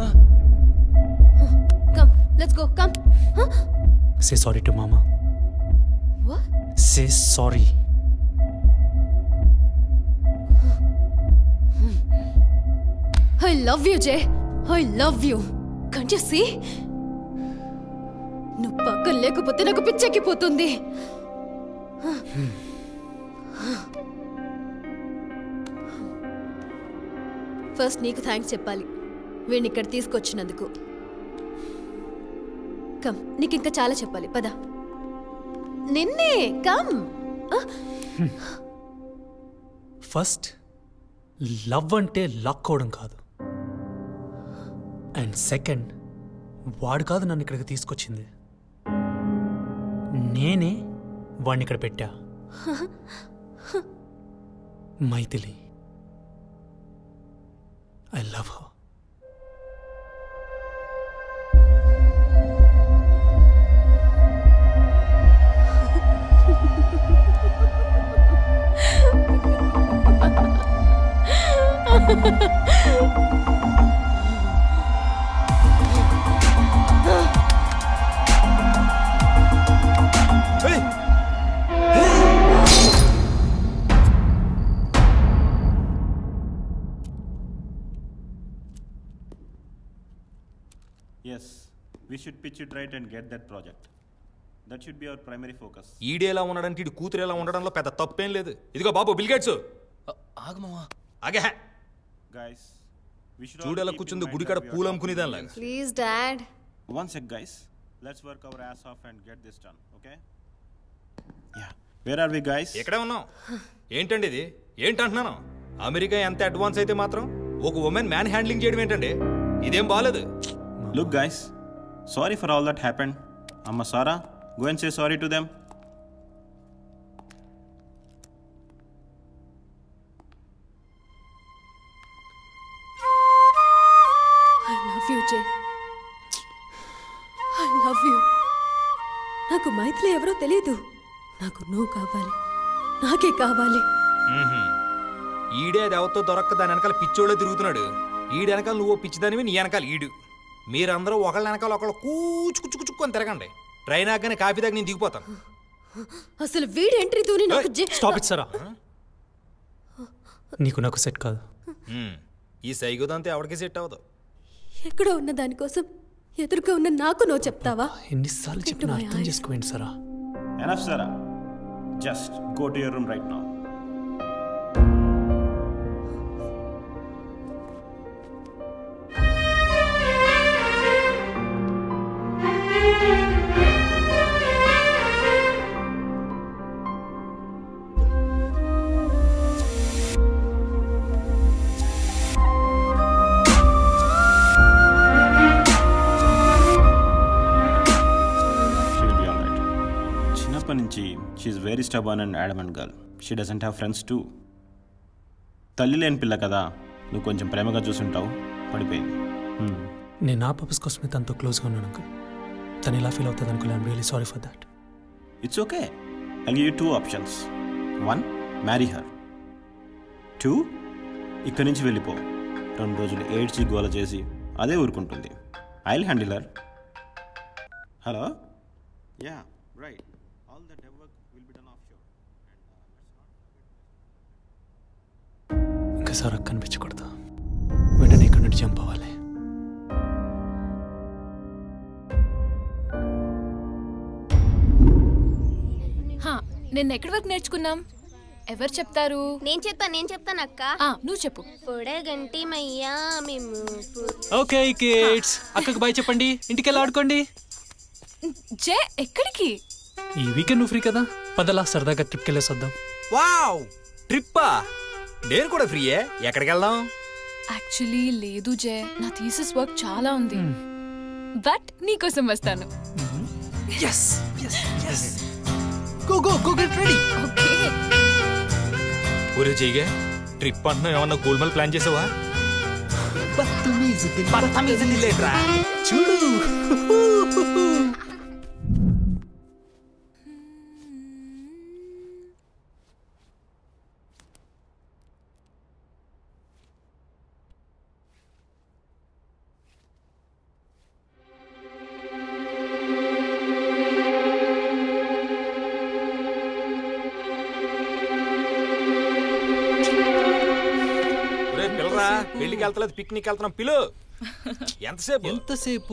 Come, let's go. Come. Huh? Say sorry to mama. What? Say sorry. I love you, Jay. I love you. Can't you see? నువ్వు పక్కన లేకపోతే నాకు పిచ్చెక్కిపోతుంది. ఫస్ట్ నీకు థ్యాంక్స్ చెప్పాలి, వీడిని ఇక్కడ తీసుకొచ్చినందుకు. కమ్, నీకు ఇంకా చాలా చెప్పాలి. పద. నిన్నే. కమ్. ఫస్ట్ లవ్ అంటే లాక్కోవడం కాదు, అండ్ సెకండ్ వాడు కాదు నన్ను ఇక్కడికి తీసుకొచ్చింది. నేనే వాడిని ఇక్కడ పెట్టా. Maithili, I love her. Yes, we should pitch it right and get that project. That should be our primary focus. ఈడే ఎలా ఉన్నాడంటే ఇటు కూతురు ఎలా ఉండడంలో పెద్ద తప్పేం లేదు. ఇదిగో బాబు బిల్ గేట్స్, ఆగమా ఆగే. Guys, we should చూడు ఎలా కూర్చుంది గుడికాడ పూలు అమ్ముకునేదానిలాగా. Please dad. One sec guys, let's work our ass off and get this done, okay? Yeah, where are we guys? ఇక్కడే ఉన్నాం. ఏంటండి ఇది? ఏంటంటున్నాను? అమెరికా ఎంత అడ్వాన్స్ అయితే మాత్రం ఒక ఉమెన్ మ్యాన్ హ్యాండ్లింగ్ చేయడం ఏంటండి? ఇదేం బాలేదు. Look guys, sorry for all that happened. Amma Sara, go and say sorry to them. I love you, Jay. I love you. నాకు మైథిలి ఎవరో తెలియదు. నాకు నువ్వు కావాలి, నాకే కావాలి. ఈడే అది ఎవరితో దొరక్క దాని వెనకాల పిచ్చోళ్ళే తిరుగుతున్నాడు. ఈడు వెనకాల నువ్వు పిచ్చిదానివి, నీ వెనకాల ఈడు. మీరందరూ ఒకళ్ళ వెనకాల ఒకళ్ళు కూచు కుచ్చు కుచ్చుకొని తిరగండి. ట్రైన్ ఆగానే కాఫీ దాకా నేను దిగిపోతాను. అసలు వీడి ఎంట్రీ తోని నాకు స్టాప్ ఇట్ సరా. నీకు నాకు సెట్ కాదు. ఈ సైగోదంతా ఎవరికి సెట్ అవ్వదు. ఎక్కడో ఉన్న దానికోసం ఎదురుగా ఉన్న నాకు నువ్వు చెప్తావా? ఎన్నిసార్లు చెప్పినా అర్థం చేసుకోండి సరా. Enough Sara, just go to your room right now. నుంచి she's very stubborn and adamant girl. She doesn't have friends too. తల్లి లేని పిల్ల కదా, నువ్వు కొంచెం ప్రేమగా చూసుంటావు, పడిపోయింది. నేను నా పర్పస్ కోసమే తనతో క్లోజ్గా ఉన్నాను అంకుల్. తను ఎలా ఫీల్ అవుతుంది uncle? I'm really sorry for that. It's okay. I give you two options. One, marry her. Two, ఇక్కడి నుంచి వెళ్ళిపో. రెండు రోజులు ఏడ్చి గోల చేసి అదే ఊరుకుంటుంది. I will handle her. Hello, ya right. ఇంకసారి కనిపించకూడదు. వెంటనే ఇక్కడ నుండి జంప్ అవ్వాలి. నిన్న ఎక్కడి వరకు నేర్చుకున్నాం? ఎవరు చెప్తారు? నేను చెప్తాను నేను చెప్తాను అక్క. నువ్వు చెప్పు. పొడగంటి మయ్యా మేము. ఓకే కిడ్స్, అక్కకి బాయ్ చెప్పండి, ఇంటికి వెళ్ళి ఆడుకోండి. జే ఎక్కడికి? ఈ వీకెండ్ నువ్వు ఫ్రీ కదా, పదలా సరదాగా ట్రిప్కి వెళ్ళేసి వద్దాం. వావ్, ట్రిప్పా? నేను కూడా ఫ్రీయే. ఎక్కడికి వెళ్దాం? యాక్చువల్లీ లేదు జే, నా థీసిస్ వర్క్ చాలా ఉంది. బట్ నీకోసం వస్తాను. yes yes yes go go go get ready. Okay. ఒరే జైగా, ట్రిప్ అంటున్నావు, ఏమన్నా గోల్మాల్ ప్లాన్ చేసావా? బత్తమీజు బత్తమీజు లేట్రా చూడు. పెళ్లికి వెళ్తలేదు, పిక్నిక్ వెళ్తున్నాం, పిలు. ఎంతసేపు ఎంతసేపు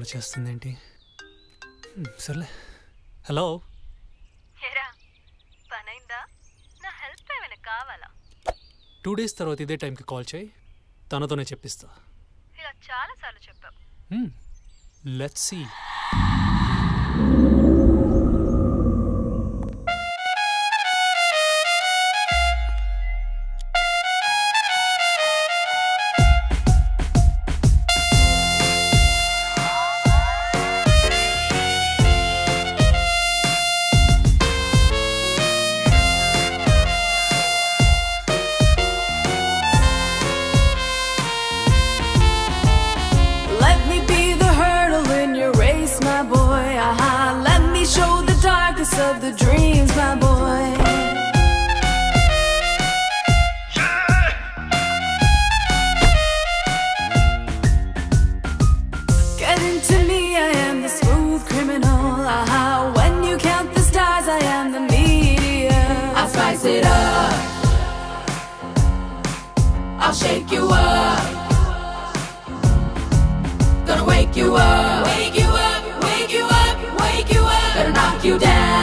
చేస్తుందేంటి? సర్లే. హలో, నా హెల్ప్ ఏమైనా కావాలా? టూ డేస్ తర్వాత ఇదే టైంకి కాల్ చేయి, తనతోనే చెప్పిస్తా. ఇలా చాలా సార్లు చెప్పావు. Let's see. Of the dreams, my boy. Get into me, I am the smooth criminal. Aha, when you count the stars, I am the meteor. I'll spice it up, I'll shake you up, gonna wake you up, wake you up, wake you up, wake you up, gonna knock you down.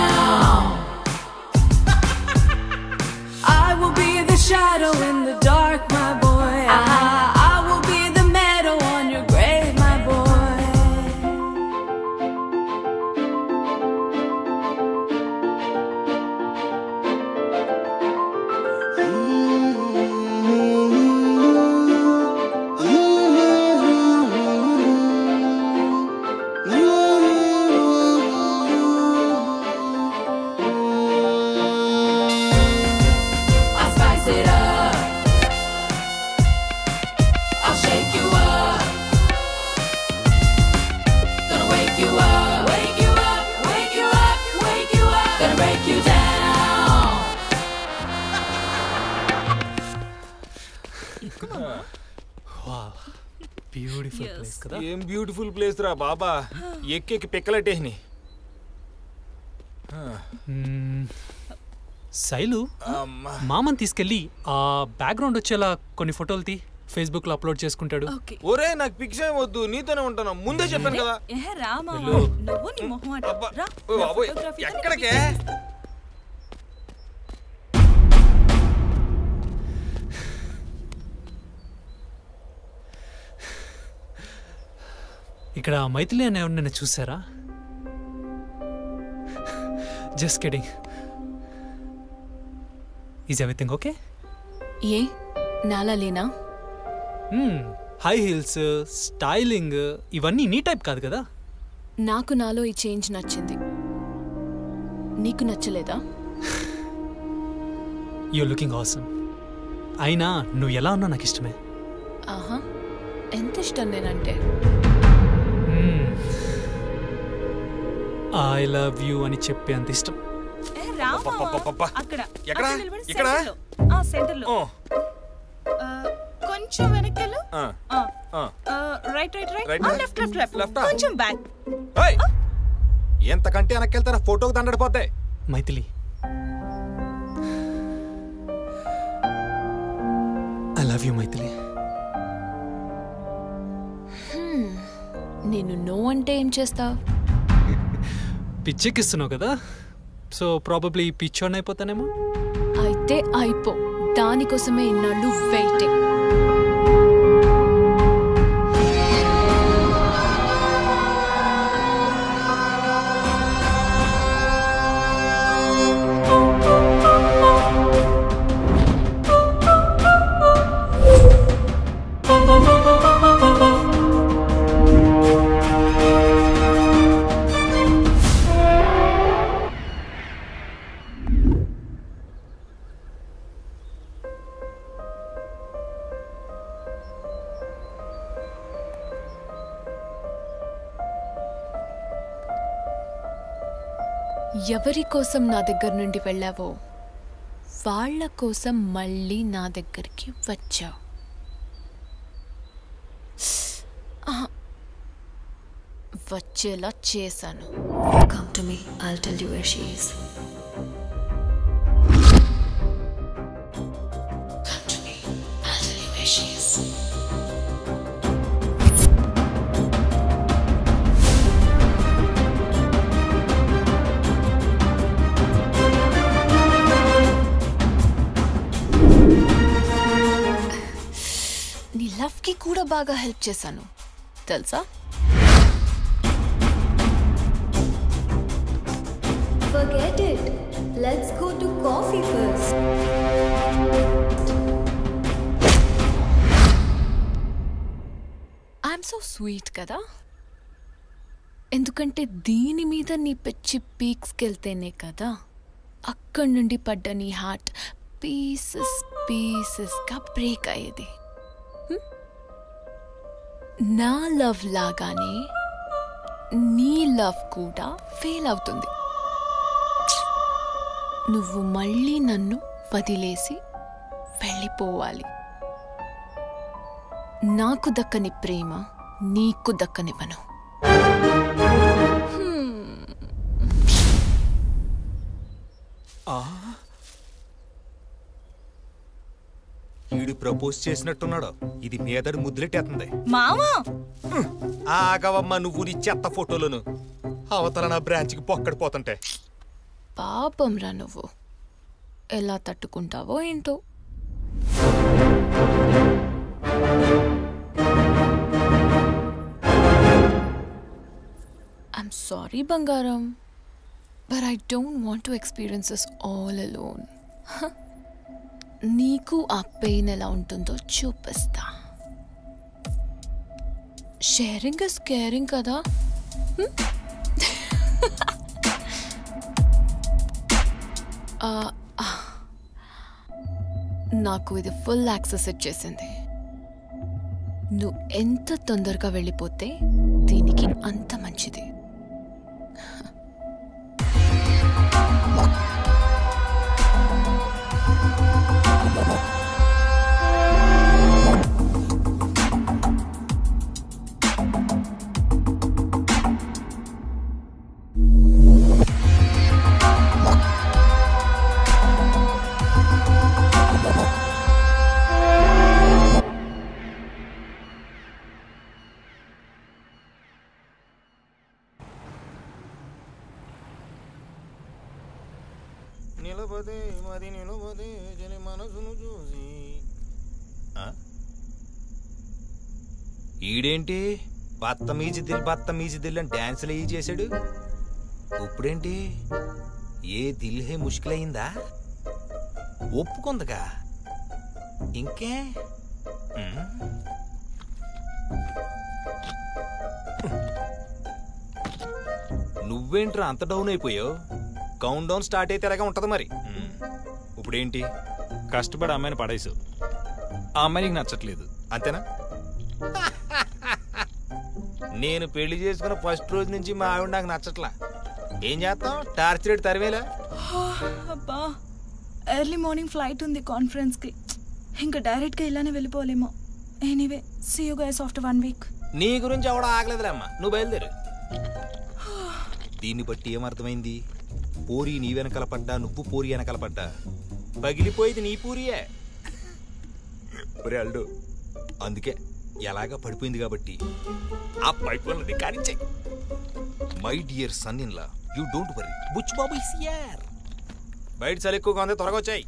Shadow in the dark, my boy. I, I will be the meadow on your grave, my boy. Beautiful place కదా. ఏం beautiful place రా బాబా, ఎక్కి పిక్కలట్టేని. శైలు, మామని తీసుకెళ్ళి ఆ background వచ్చేలా కొన్ని ఫోటోలు తీ, ఫేస్బుక్ లో అప్లోడ్ చేసుకుంటాడు. ఒరే నాకు పిక్స్ ఏం వద్దు, నీతోనే ఉంటాను, ముందే చెప్పాను కదా. ఎక్కడికే? ఇక్కడ మైథిలి అనే ఎవరినైనా చూసారా? Just kidding. Is everything okay? ఏ నాలా లేనా? హై హీల్స్, స్టైలింగ్ ఇవన్నీ నీ టైప్ కాదు కదా. నాకు నాలో ఈ చేంజ్ నచ్చింది, నీకు నచ్చలేదా? You looking awesome. అయినా నువ్వు ఎలా ఉన్నా నాకు ఇష్టమే. ఆహా, ఎంత ఇష్టం నేనంటే. ఐ లవ్ యూ అని చెప్పే అంత ఇష్టం. కొంచెం వెనక్కెళ్ళు, right right right, left left left, కొంచెం బ్యాక్. ఎంతకంటే వెనక్కెళ్తారా ఫోటోకి దండడిపోతాయి. Maithili, I love you Maithili. నేను నో అంటే ఏం చేస్తావు? పిచ్చెక్కిస్తున్నావు కదా, సో ప్రాబబ్లీ పిచ్చోన్ అయిపోతానేమో. అయితే అయిపో, దానికోసమే ఇన్నాళ్ళు వెయిటింగ్. ఎవరి కోసం నా దగ్గర నుండి వెళ్ళావో వాళ్ళ కోసం మళ్ళీ నా దగ్గరికి వచ్చావు. వచ్చేలా చేశాను. Come to me, I'll tell you where she is. Come to me, I'll tell you where she is. నీకు కూడా బాగా హెల్ప్ చేశాను తెలుసా? Forget it. Let's go to coffee first. I'm so sweet కదా? ఎందుకంటే దీని మీద నీ పిచ్చి పీక్స్కి వెళ్తేనే కదా అక్కడి నుండి పడ్డ నీ హార్ట్ పీసెస్ పీసెస్గా బ్రేక్ అయ్యేది. నా లవ్ లాగానే నీ లవ్ కూడా ఫెయిల్ అవుతుంది. నువ్వు మళ్ళీ నన్ను వదిలేసి వెళ్ళిపోవాలి. నాకు దక్కని ప్రేమ నీకు దక్కనివ్వను. వీడు ప్రపోజ్ చేసినట్టున్నాడు. ఇది మీదడు ముద్దులెట్టేస్తుంది. మామా ఆగవమ్మా నువ్వు నీ చెత్త ఫోటోలను. అవతల నా బ్రాంచ్కి పొక్కడిపోతుంటే. పాపం రా నువ్వు. ఎలా తట్టుకుంటావో ఏంటో. I'm sorry బంగారం, but I don't want to experience this all alone. నీకు ఆ పెయిన్ ఎలా ఉంటుందో చూపిస్తా. షేరింగ్ ఇస్ కేరింగ్ కదా. నాకు ఇది ఫుల్ యాక్సెస్ ఇచ్చేసింది. నువ్వు ఎంత తొందరగా వెళ్ళిపోతే దీనికి అంత మంచిది. ఈడేంటి బత్తమీజి దిల్ బత్తమీజి దిల్ అని డాన్సులు అయ్యి చేశాడు. ఇప్పుడేంటి ఏ దిల్ హే ముష్కిల్ అయిందా? ఒప్పుకుందిగా ఇంకే. నువ్వేంట్రా అంత డౌన్ అయిపోయావు? కౌంట్ డౌన్ స్టార్ట్ అయితే ఎలాగా ఉంటది మరి. ఇప్పుడేంటి కష్టపడి అమ్మాయిని పడేసావు. ఆ అమ్మాయి నీకు నచ్చట్లేదు అంతేనా? నేను పెళ్లి చేసుకున్న ఫస్ట్ రోజు నుంచి మా ఆవిడ నాకు నచ్చట్లా. ఏం చేస్తాం? టార్చర్ తరివేలా. అబ్బా ఎర్లీ మార్నింగ్ ఫ్లైట్ ఉంది కాన్ఫరెన్స్కి. ఇంకా డైరెక్ట్గా ఇలానే వెళ్ళిపోలేమో. Anyway see you guys after one week. నీ గురించి ఎవడో ఆగలేదులే అమ్మా, నువ్వు బయలుదేరు. దీన్ని బట్టి ఏమర్థమైంది? పూరి నీ వెనకాల పడ్డా, నువ్వు పూరి వెనకాల పడ్డా పగిలిపోయేది నీ పూరియే. అల్డు అందుకే ఎలాగా పడిపోయింది కాబట్టి ఆ పైప్ అన్నది కానిచ్చే. My dear son in law, you don't worry. Buch Babu is here. బయట చలి ఎక్కువగా ఉంది, త్వరగా వచ్చాయి.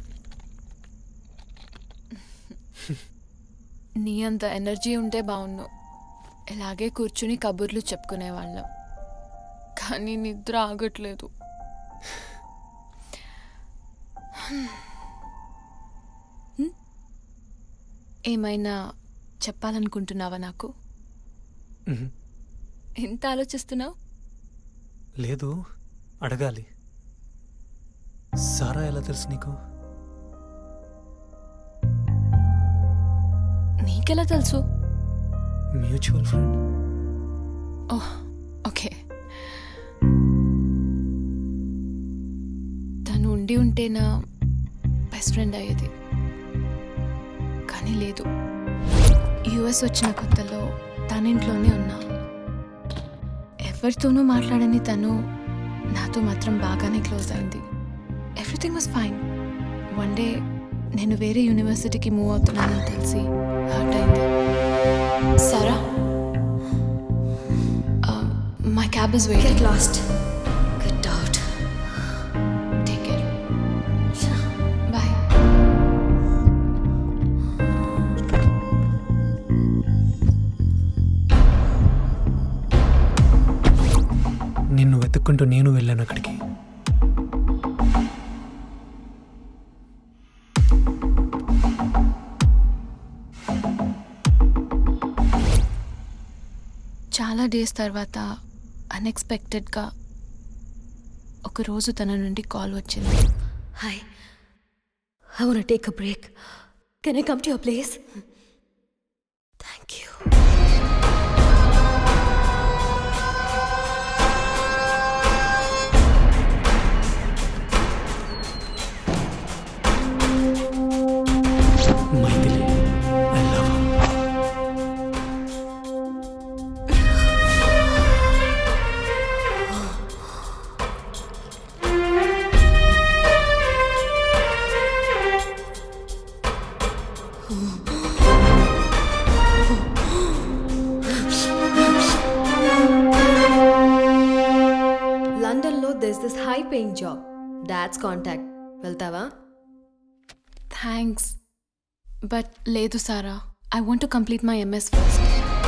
నీ అంత ఎనర్జీ ఉంటే బాగున్ను. ఇలాగే కూర్చుని కబుర్లు చెప్పుకునేవాళ్ళం. కానీ నిద్ర ఆగట్లేదు. ఏమైనా చెప్పాలనుకుంటున్నావా నాకు? ఎంత ఆలోచిస్తున్నావు? లేదు, అడగాలి. సారా ఎలా తెలుసు నీకు? నీకెలా తెలుసు? Mutual friend. Oh okay. తను ఉండి ఉంటే నా బెస్ట్ ఫ్రెండ్ అయ్యేది. కానీ లేదు. యుఎస్ వచ్చిన కొత్తలో తన ఇంట్లోనే ఉన్నా. ఎవరితోనూ మాట్లాడని తను నాతో మాత్రం బాగానే క్లోజ్ అయింది. Everything was fine. One day నేను వేరే యూనివర్సిటీకి మూవ్ అవుతున్నానని తెలిసి హర్ట్ అయింది. Sara, my cab is waiting. Last get out. Take care. Bye. అంటూ నేను వెళ్ళాను అక్కడికి. చాలా డేస్ తర్వాత అన్ఎక్స్పెక్టెడ్గా ఒకరోజు తన నుండి కాల్ వచ్చింది. Hi, I want to take a break. Can I come to your place? Thank you. Maithili, I love you. లండన్లో there's this high paying job. Dad's contact. వెళ్తావా? థ్యాంక్స్, బట్ లేదు Sara. I want to complete my MS first.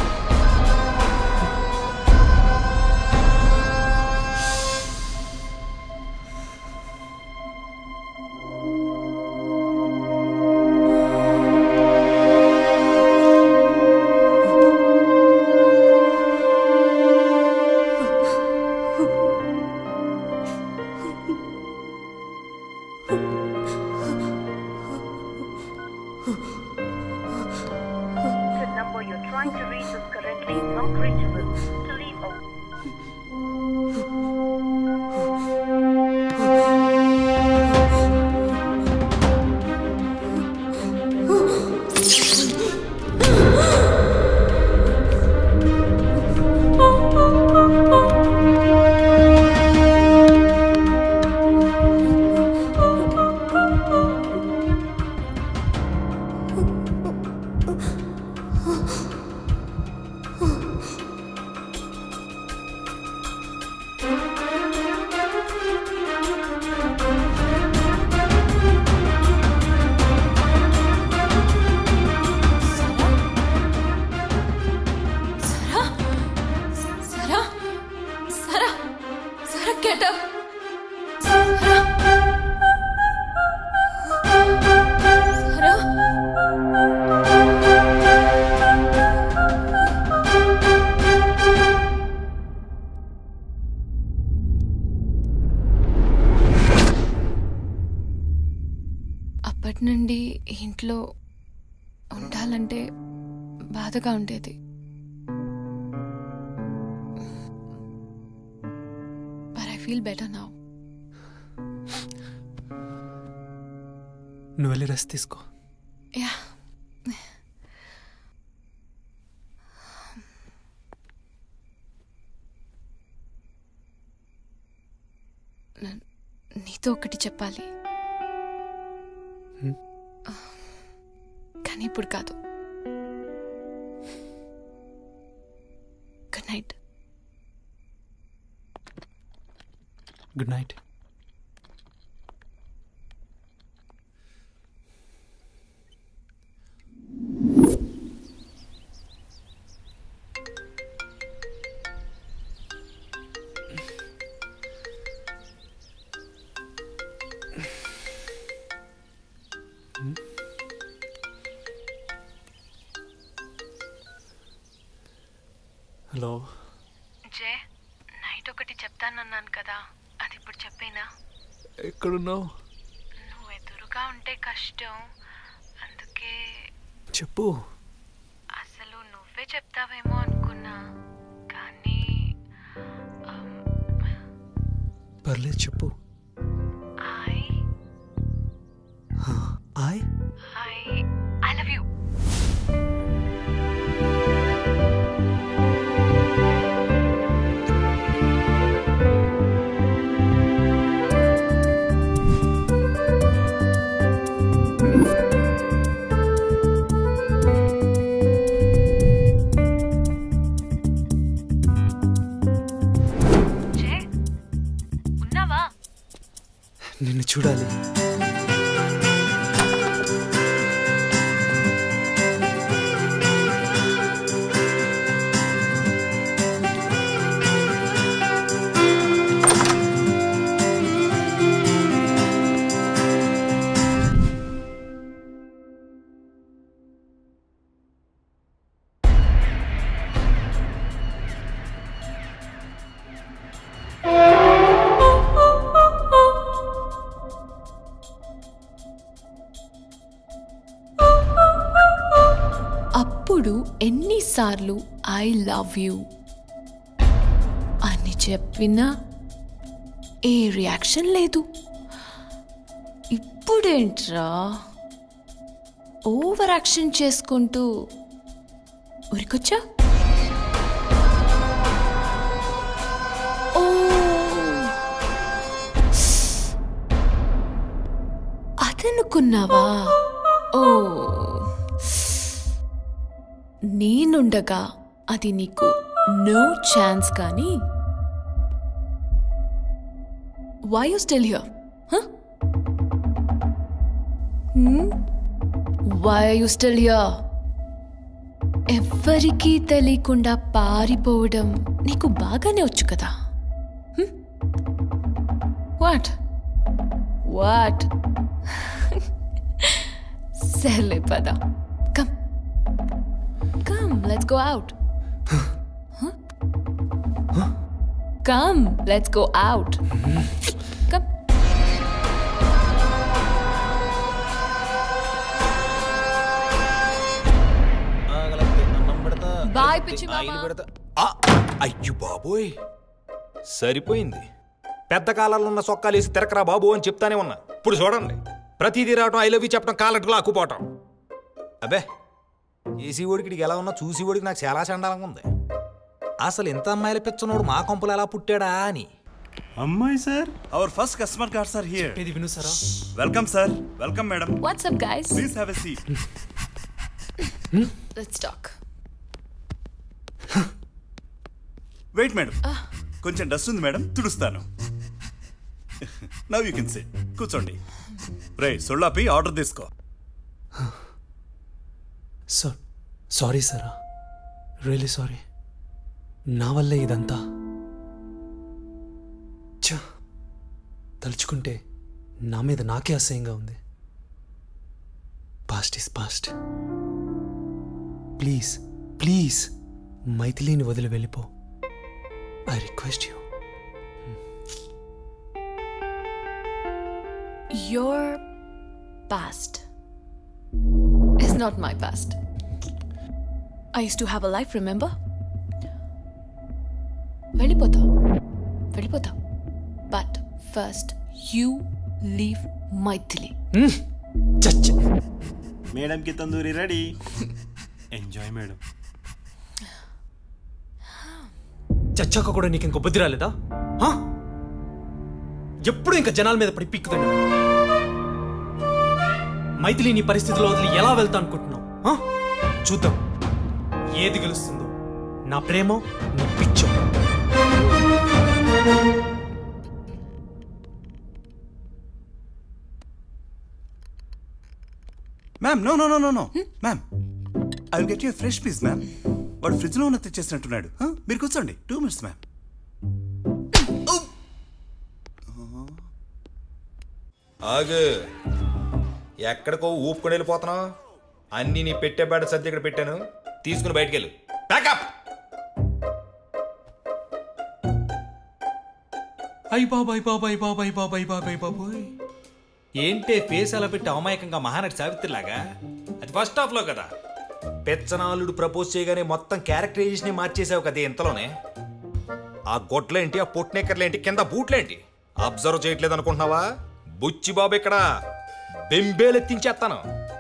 అప్పటి నుండి ఇంట్లో ఉండాలంటే బాధగా ఉండేది. But I feel better now. నువ్వు వెళ్ళి రెస్ట్ తీసుకో. యా. నీతో ఒకటి చెప్పాలి, కానీ ఇప్పుడు కాదు. Good night. Good night. Hello Jay, night ఒకటి చెప్తానన్నాను కదా, అది ఇప్పుడు చెప్పేనా? ఎక్కడున్నావు? నువ్వు ఎదురుగా ఉంటే కష్టం, అందుకే చెప్పు. అసలు నువ్వే చెప్తావేమో అనుకున్నా, కానీ పర్లేదు చెప్పు. I I I I love you. నిన్ను చూడాలి. ఇప్పుడు ఎన్నిసార్లు ఐ లవ్ యూ అని చెప్పినా ఏ రియాక్షన్ లేదు. ఇప్పుడేంట్రా ఓవర్ యాక్షన్ చేసుకుంటూ ఉరికొచ్చా? ఓ అదనుకున్నావా? ఓ నేనుండగా అది నీకు నో ఛాన్స్. కానీ why you still here? Huh? Hmm? Why are you still here? ఎవ్వరికీ తెలియకుండా పారిపోవడం నీకు బాగానే వచ్చు కదా. వాట్ వాట్ సర్లే పద. Come come let's go out. Come let's go out. Come. Bye పిచ్చి మామ. అయ్యో బాబోయ్, సరిపోయింది. పెద్ద కాలాల్లో ఉన్న సొక్కాలు వేసి తిరకరా బాబు అని చెప్తానే ఉన్నా. ఇప్పుడు చూడండి, ప్రతిదీ రావటం, ఐ లవ్ యూ చెప్పడం, కాలట్టులో అక్కుపోవటం. అబ్బే, ఏసీ ఓడికి ఎలా ఉన్నా చూసి ఓడికి నాకు చాలా చండాలంగా ఉంది. అసలు ఇంత అమ్మాయిల పిచ్చనోడు మా కొంపలు ఎలా పుట్టాడా అని. అమ్మాయి sir, our first customer cards are here. ఇది విను sir. Welcome sir. Welcome madam. What's up guys? Please have a seat. Let's talk. Wait madam, కొంచెం డస్ట్ ఉంది మేడం, తుడుస్తాను. Now you can sit. కూర్చోండి. రే సొల్లాపి ఆర్డర్ తీసుకో. Sir sorry sir, really sorry. నా వల్లే ఇదంతా. చా, తలుచుకుంటే నా మీద నాకే అసహ్యంగా ఉంది. Past is past. Please please మైథిలిని వదిలి వెళ్ళిపో. I request you. Your past is not my past. I used to have a life, remember? వెళ్ళిపోతా వెళ్ళిపోతా but first you leave Maithili. చచ్చ. మేడంకి తందూరి రెడీ. Enjoy madam. చచ్చాక కూడా నీకు ఇంకో బుద్ధి రాలేదా? ఎప్పుడు ఇంకా జనాల మీద పడి పిక్కుతాను. మైథిలి నీ పరిస్థితిలో వదిలి ఎలా వెళ్తా అనుకుంటున్నావు? చూద్దాం ఏది గెలుస్తుందో, నా ప్రేమ నీ పిచ్చో. Ma'am no no no no no ma'am, I will get you fresh piece ma'am. వాడు ఫ్రిడ్జ్ లో ఉన్న తెచ్చేసినట్టున్నాడు. మీరు కూర్చోండి. Two minutes ma'am. ఆగు, ఎక్కడికో ఊపుకొని వెళ్ళిపోతున్నావు. అన్నీ నీ పెట్టే బేడ సర్ది ఇక్కడ పెట్టాను, తీసుకుని బయటికి వెళ్ళు. ప్యాకప్. అయ్యి బాబాయ్ బాబాయ్ బాబాయ్ బాబాయ్ బాబాయ్ బాబాయ్. ఏంటే ఫేస్ అలా పెట్టి అమాయకంగా మహానటి సావిత్రిలాగా? అది ఫస్ట్ హాఫ్ లో కదా. పెచ్చనాలుడు ప్రపోజ్ చేయగానే మొత్తం క్యారెక్టరైజేషన్ మార్చేసావు కదా ఇంతలోనే. ఆ గొడ్లేంటి, ఆ పొట్నెక్కర్లేంటి, కింద బూట్లేంటి అబ్జర్వ్ చేయట్లేదు అనుకుంటున్నావా? బుచ్చి బాబు ఇక్కడ బెంబేలెత్తించేస్తాను.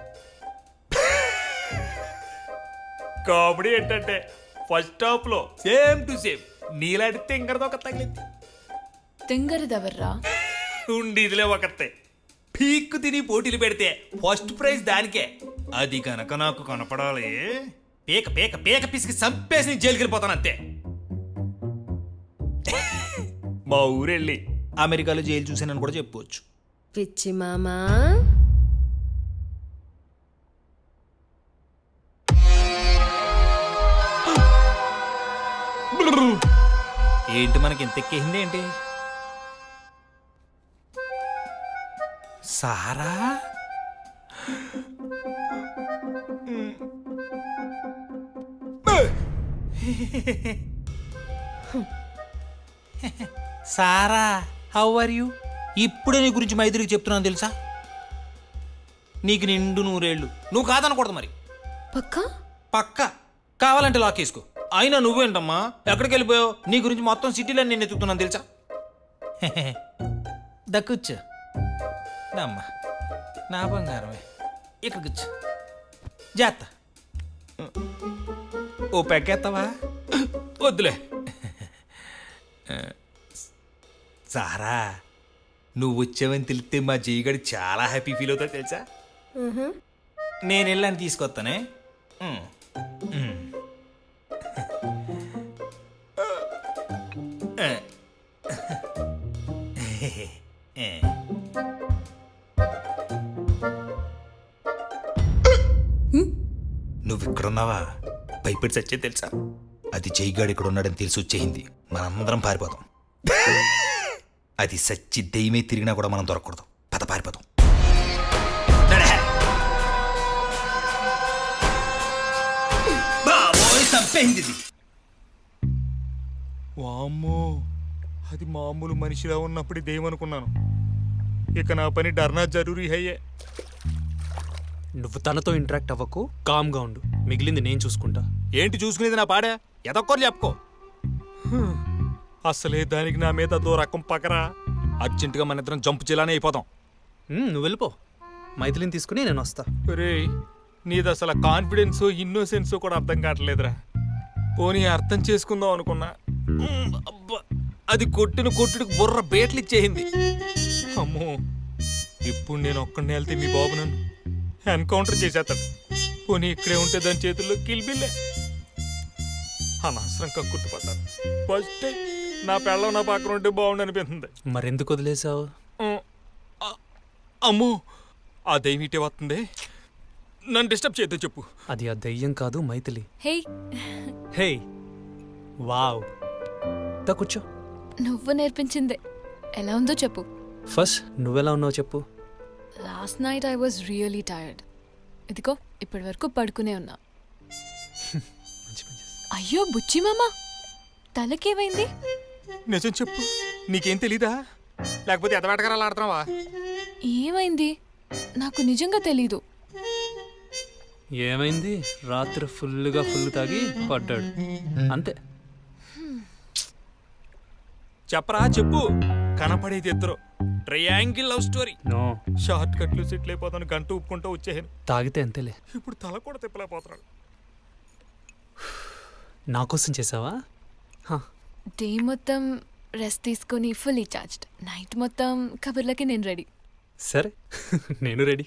కామెడీ ఏంటంటే ఫస్ట్ హాఫ్ లో సేమ్ టు సేమ్ నీలాంటి తింగరది ఒక తగిలింది. తింగరదెవర్రా? ఉండేదిలే ఒకతే. పీక్కు తిని పోటీలు పెడితే ఫస్ట్ ప్రైజ్ దానికే. అది కనుక నాకు కనపడాలి, పేక పేక పేక పిసికి చంపేసి నేను జైలుకి వెళ్ళిపోతాను అంతే. మా ఊరెళ్ళి అమెరికాలో జైలు చూసానని కూడా చెప్పుకోవచ్చు. పిచ్చి మామా, ఏంటి మనకి ఎంత ఎక్కేసింది ఏంటి? Sara Sara, how are you? ఇప్పుడే నీ గురించి మైత్రికి చెప్తున్నాను తెలుసా? నీకు నిండు నూరేళ్ళు. నువ్వు కాదనకూడదు మరి. పక్కా? పక్క కావాలంటే లాక్ వేసుకో. అయినా నువ్వేంటమ్మా ఎక్కడికి వెళ్ళిపోయావు? నీ గురించి మొత్తం సిటీలో నేను ఎత్తుకుతున్నాను తెలుసా. దక్కుచ్చు అమ్మా నా బంగారమే. ఇక్కడ కూర్చో జాత. ఓ పెక్కేస్తావా? వద్దులే. సారా నువ్వు వచ్చావని తెలిస్తే మా జయగడి చాలా హ్యాపీ ఫీల్ అవుతా తెలుసా. నేను వెళ్ళని తీసుకొస్తానే. నువ్వు ఇక్కడున్నావా? భయపడి చచ్చే తెలుసా. అది జైగాడు ఇక్కడ ఉన్నాడని తెలిసి వచ్చేయింది. మనందరం పారిపోతాం. అది సచ్చి దెయ్యమే తిరిగినా కూడా మనం దొరకకూడదు. పద పారిపోతాం. వామ్మో అది మామూలు మనిషిలా ఉన్నప్పుడు దెయ్యం అనుకున్నాను. ఇక నా పని డర్నా జరూరీ అయ్యే. నువ్వు తనతో ఇంటరాక్ట్ అవ్వకు, కామ్గా ఉండు. మిగిలింది నేను చూసుకుంటా. ఏంటి చూసుకునేది నా పాడా? ఎదొక్కరు చెప్పుకో. అసలే దానికి నా మీద దో రకం పకరా. అర్జెంటుగా మన ఇద్దరం జంప్ చేయాలని అయిపోతాం. నువ్వు వెళ్ళిపో, మైథిలిని తీసుకుని నేను వస్తా. రే నీది అసలు కాన్ఫిడెన్స్ ఇన్నోసెన్స్ కూడా అర్థం కావట్లేదురా. పోనీ అర్థం చేసుకుందాం అనుకున్నా. అది కొట్టిన కొట్టుడికి బుర్ర బేట్లు ఇచ్చేయింది. అమ్మో ఇప్పుడు నేను ఒక్కడిని వెళ్తే మీ బాబు నన్ను ఎన్కౌంటర్ చేసేస్తాడు. పోనీ ఇక్కడే ఉంటే దాని చేతుల్లో కిల్బిల్లే. అనవసరం కక్కుర్తిపడ్డాను. ఫస్ట్ టైం నా పెళ్ళం నా పక్కన ఉంటే బాగుండు అనిపిస్తుంది. మరెందుకు వదిలేసావు? అమ్మో ఆ దెయ్యం ఇటే వస్తుంది. నన్ను డిస్టర్బ్ చేయొద్దు చెప్పు. అది ఆ దెయ్యం కాదు, మైథిలి. హే హే వావ్. దా కూర్చో. నువ్వు నేర్పించిందే. ఎలా ఉందో చెప్పు. ఫస్ట్ నువ్వెలా ఉన్నావు చెప్పు. Last night I was really tired. ఇదిగో ఇప్పటి వరకు పడుకునే ఉన్నా. అయ్యో బుచ్చి మామ, తలకేమైంది? నిజం చెప్పు, నీకేం తెలీదా? లేకపోతే ఎదవేటకరాలు ఆడుతున్నావా? ఏమైంది? నాకు నిజంగా తెలీదు. ఏమైంది? రాత్రి ఫుల్గా ఫుల్ తాగి పడ్డాడు అంతే. చెప్పరా చెప్పు. కనపడేది ఇద్దరు. Triangle love story. No short కట్లు సెటిల్ అయిపోతాను. గంట ఊపుకుంటూ వచ్చేసాను. తాగితే అంతేలే. ఇప్పుడు తల కూడా తిప్పలేకపోతున్నాడు. నా కోసం చేసావా? డే మొత్తం రెస్ట్ తీసుకొని ఫుల్లీ చార్జ్డ్. నైట్ మొత్తం కబుర్లకి నేను రెడీ. సరే నేను రెడీ.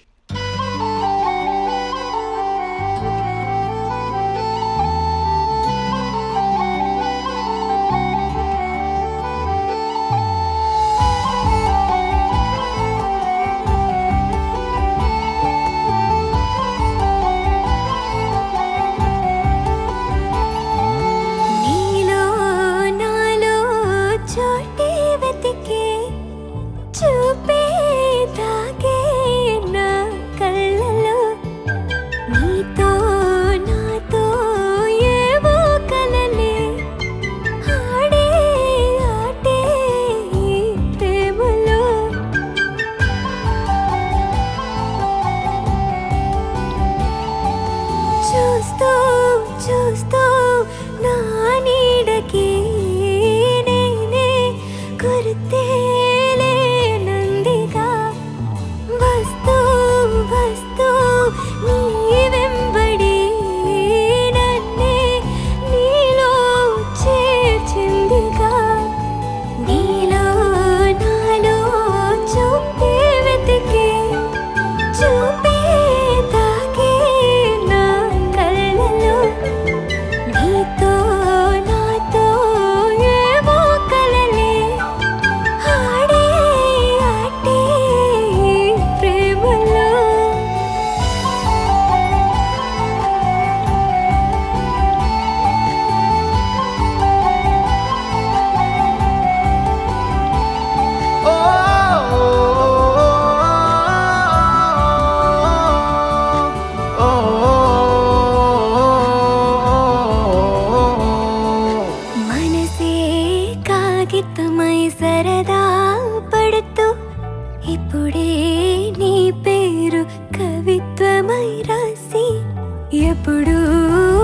ఎప్పుడు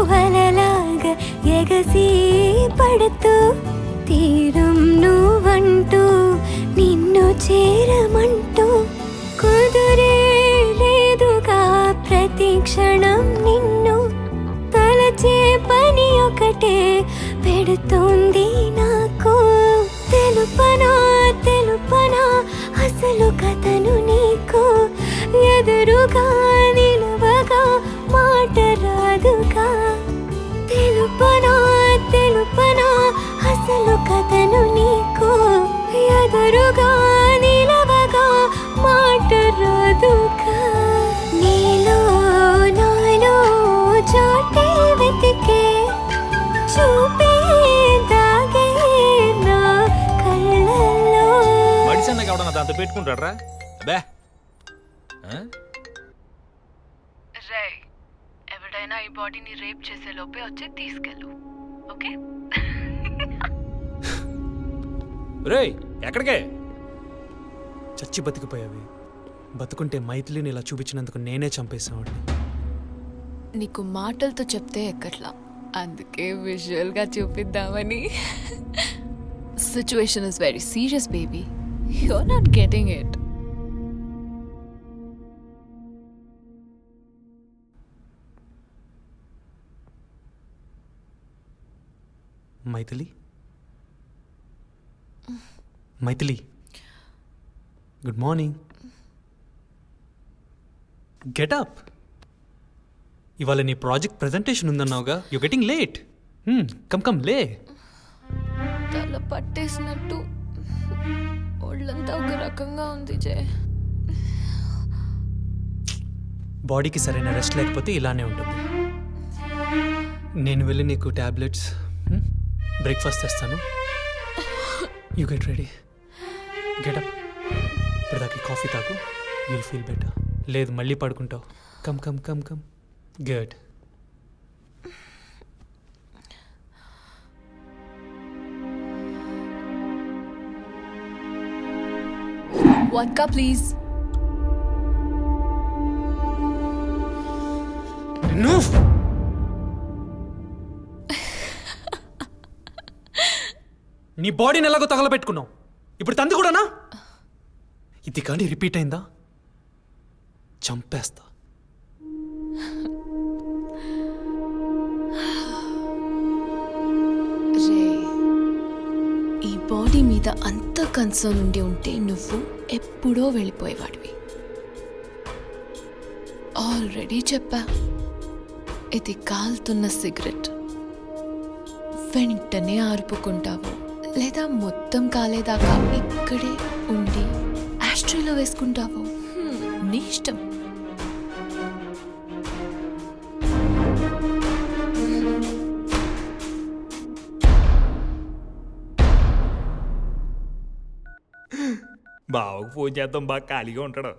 చేరమంటూ కుదురే లేదుగా ప్రతి క్షణం నిన్ను తలచే పని ఒకటే పెడుతుంది నాకు. తెలుపనా తెలుపనా అసలు కథను నీకు, ఎదురుగా నిలవగా మాట రాదుగా. తెలుపనా తెలుపనా అసలు కథను నీకు, ఎదురుగా నిలవగా మాట రాదుగా. నీలో నాలో చోటే వెతికే చూపే దాగే నా కళ్ళలో. మడిసన్న కావడం దాంతో పెట్టుకుంటాడ్రా అబ్బే. రే ఎవడైనా ఈ బాడీని రేప్ చేసే లోపే వచ్చి తీసుకెళ్ళు, ఓకే? రే ఎక్కడికే? చచ్చి బతికిపోయావి. బతుకుంటే మైథిలిని ఇలా చూపించినందుకు నేనే చంపేసావాడిని. నీకు మాటలతో చెప్తే ఎక్కట్లా, అందుకే విజువల్గా చూపిద్దామని. Situation is very serious baby, you're not getting it. Maithili Maithili good morning. Get up. ఇవాళ నీ ప్రాజెక్ట్ ప్రెజెంటేషన్ ఉందన్నావుగా, you getting late. Come come లే. తల పట్టేసినట్టు ఒళ్ళంతా ఒక రకంగా ఉంది జయ. బాడీకి సరైన రెస్ట్ లేకపోతే ఇలానే ఉంటుంది. నేను వెళ్ళి నీకు టాబ్లెట్స్ బ్రేక్ఫాస్ట్ తెస్తాను. You get ready. గెటప్. ఇప్పుడు దాకా కాఫీ తాగు, యూల్ ఫీల్ బెటర్. లేదు మళ్ళీ పడుకుంటావు. Come come come come. Good. Vodka, please. No. నీ బాడీని ఎలాగో తగలబెట్టుకున్నావు, ఇప్పుడు తంది కూడానా? ఇది కానీ రిపీట్ అయిందా చంపేస్తా. రే, ఈ బాడీ మీద అంత కన్సర్న్ ఉండి ఉంటే నువ్వు ఎప్పుడో వెళ్ళిపోయేవాడివి. ఆల్రెడీ చెప్పా, ఇది కాలుతున్న సిగరెట్. వెంటనే ఆర్పుకుంటావు, లేదా మొత్తం కాలేదాకా ఇక్కడే ఉండి ఆస్ట్రేలో వేసుకుంటావు. నీ ఇష్టం. బావకు ఫోన్ చేద్దాం, బాగా ఖాళీగా ఉంటాడు.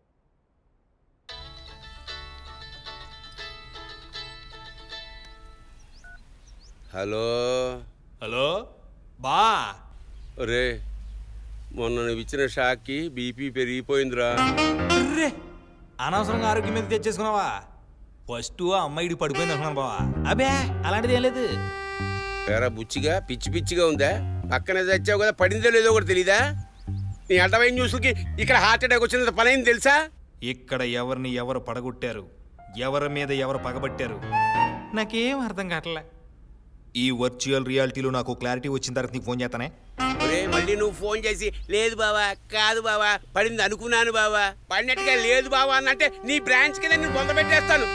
హలో హలో బా. రే మొన్న నువ్వు ఇచ్చిన షాక్కి బీపీ పెరిగిపోయిందిరా. రే అనవసరంగా ఆరోగ్యం మీద తెచ్చేసుకున్నావా? ఫస్ట్ ఆ అమ్మాయికి పడిపోయింది అనుకున్నాను బావా. అబే అలాంటిది ఏం లేదు. పేరా బుచ్చిగా పిచ్చి పిచ్చిగా ఉందా? పక్కనే తెచ్చావు కదా, పడిందో లేదో కూడా తెలీదా? నీ అడ్డమైన న్యూస్కి ఇక్కడ హార్ట్ అటాక్ వచ్చినంత పని అయింది తెలుసా? ఇక్కడ ఎవరిని ఎవరు పడగొట్టారు, ఎవరి మీద ఎవరు పగబట్టారు నాకేం అర్థం కావట్లే. ఈ వర్చువల్ రియాలిటీలో నాకు క్లారిటీ వచ్చిన తర్వాత నీకు ఫోన్ చేస్తానే. ఒరే మళ్ళీ నువ్వు ఫోన్ చేసి లేదు బావా, కాదు బావా, పడింది అనుకున్నాను బావా, పడినట్టుగా లేదు బావా అన్నంటే నీ బ్రాంచ్ కింద నేను బొంద పెట్టేస్తాను,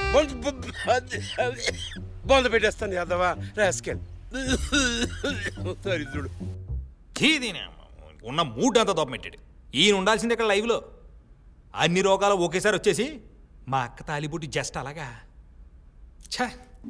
బొంద పెట్టేస్తాను యాదవా రాస్కెల్. దరిద్రుడు. ఉన్న మూడ్ అంతా దోపమెట్టాడు. ఈయన ఉండాల్సింది ఇక్కడ లైవ్లో. అన్ని రోగాలు ఒకేసారి వచ్చేసి మా అక్క తాలిబుట్టి జస్ట్ అలాగా. ఛా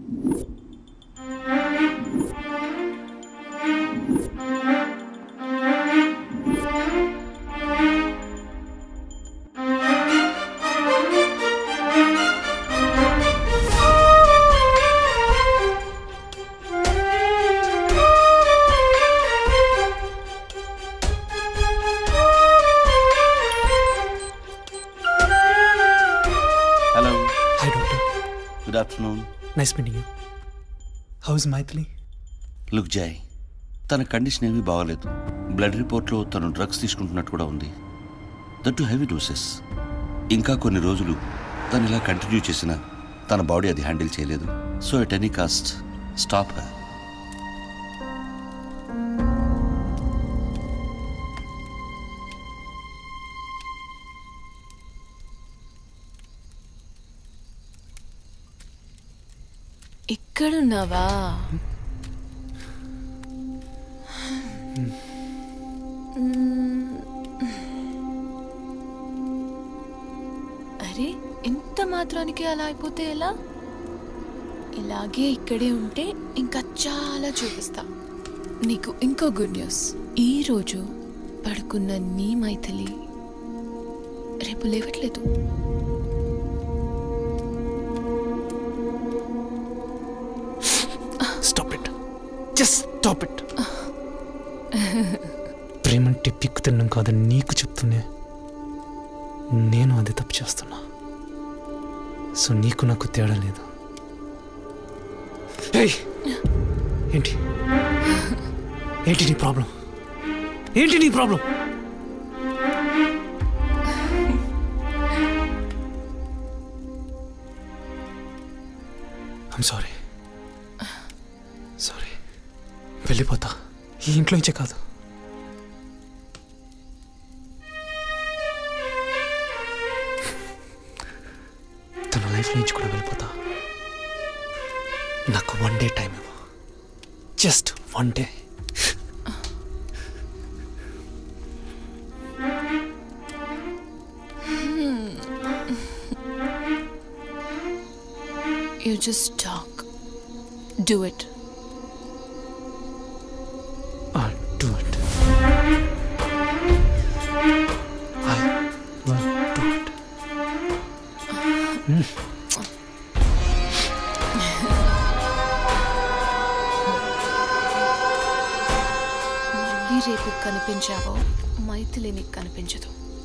hello. Hi doctor. Good afternoon. Nice meeting you. How is Maithili? Look Jay, తన కండిషన్ ఏమీ బాగలేదు. బ్లడ్ రిపోర్ట్లో తను డ్రగ్స్ తీసుకుంటున్నట్టు కూడా ఉంది. That too heavy doses. ఇంకా కొన్ని రోజులు తను ఇలా కంటిన్యూ చేసినా తన బాడీ అది హ్యాండిల్ చేయలేదు. So at any cost stop her. ఇక్కడున్నావా? అరే ఇంత మాత్రానికి అలా అయిపోతే ఎలా? ఇలాగే ఇక్కడే ఉంటే ఇంకా చాలా చూపిస్తా నీకు. ఇంకో గుడ్ న్యూస్, ఈరోజు పడుకున్న నీ మైథిలి రేపు లేవట్లేదు. Stop it, just stop it. ప్రేమంటే పిక్కు తిన్నాం కాదని నీకు చెప్తూనే నేను అది తప్పు చేస్తున్నా. సో నీకు నాకు తేడా లేదు. ఏంటి ఏంటి నీ ప్రాబ్లం? ఏంటి నీ ప్రాబ్లం? ఐమ్ సారీ సారీ వెళ్ళిపోతా. ఈ ఇంట్లో నుంచే కాదు, తన లైఫ్ నుంచి కూడా వెళ్ళిపోతా. నాకు వన్ డే టైం ఇవ్వు, just one day. You just talk. Do it. I'll do it. I will do it. Mm. మళ్ళీ రేపు కనిపించావో మైథిలి నీకు కనిపించదు.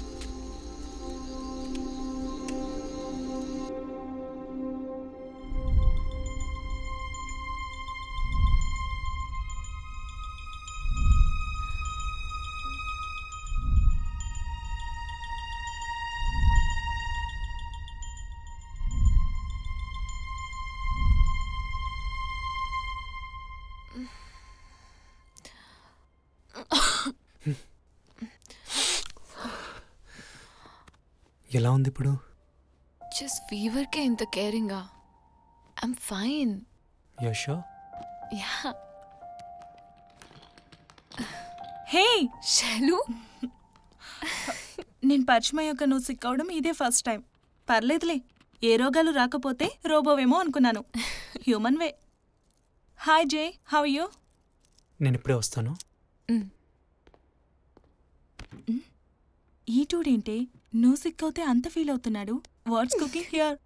ఎలా ఉంది ఇప్పుడు? జస్ట్ ఫీవర్కే ఇంత కేరింగా? I'm fine. You sure? Ya. Hey Shailu, నేను పరిచయం అయ్యాక నువ్వు సిక్ అవడం ఇదే ఫస్ట్ టైం. పర్లేదులే, ఏ రోగాలు రాకపోతే రోబోవేమో అనుకున్నాను. Human way. Hi Jay, how you? నేను ఇప్పుడే వస్తాను. ఈ టూడేంటే నువ్వు సిక్ అవుతే అంత ఫీల్ అవుతున్నాడు? What's cooking here?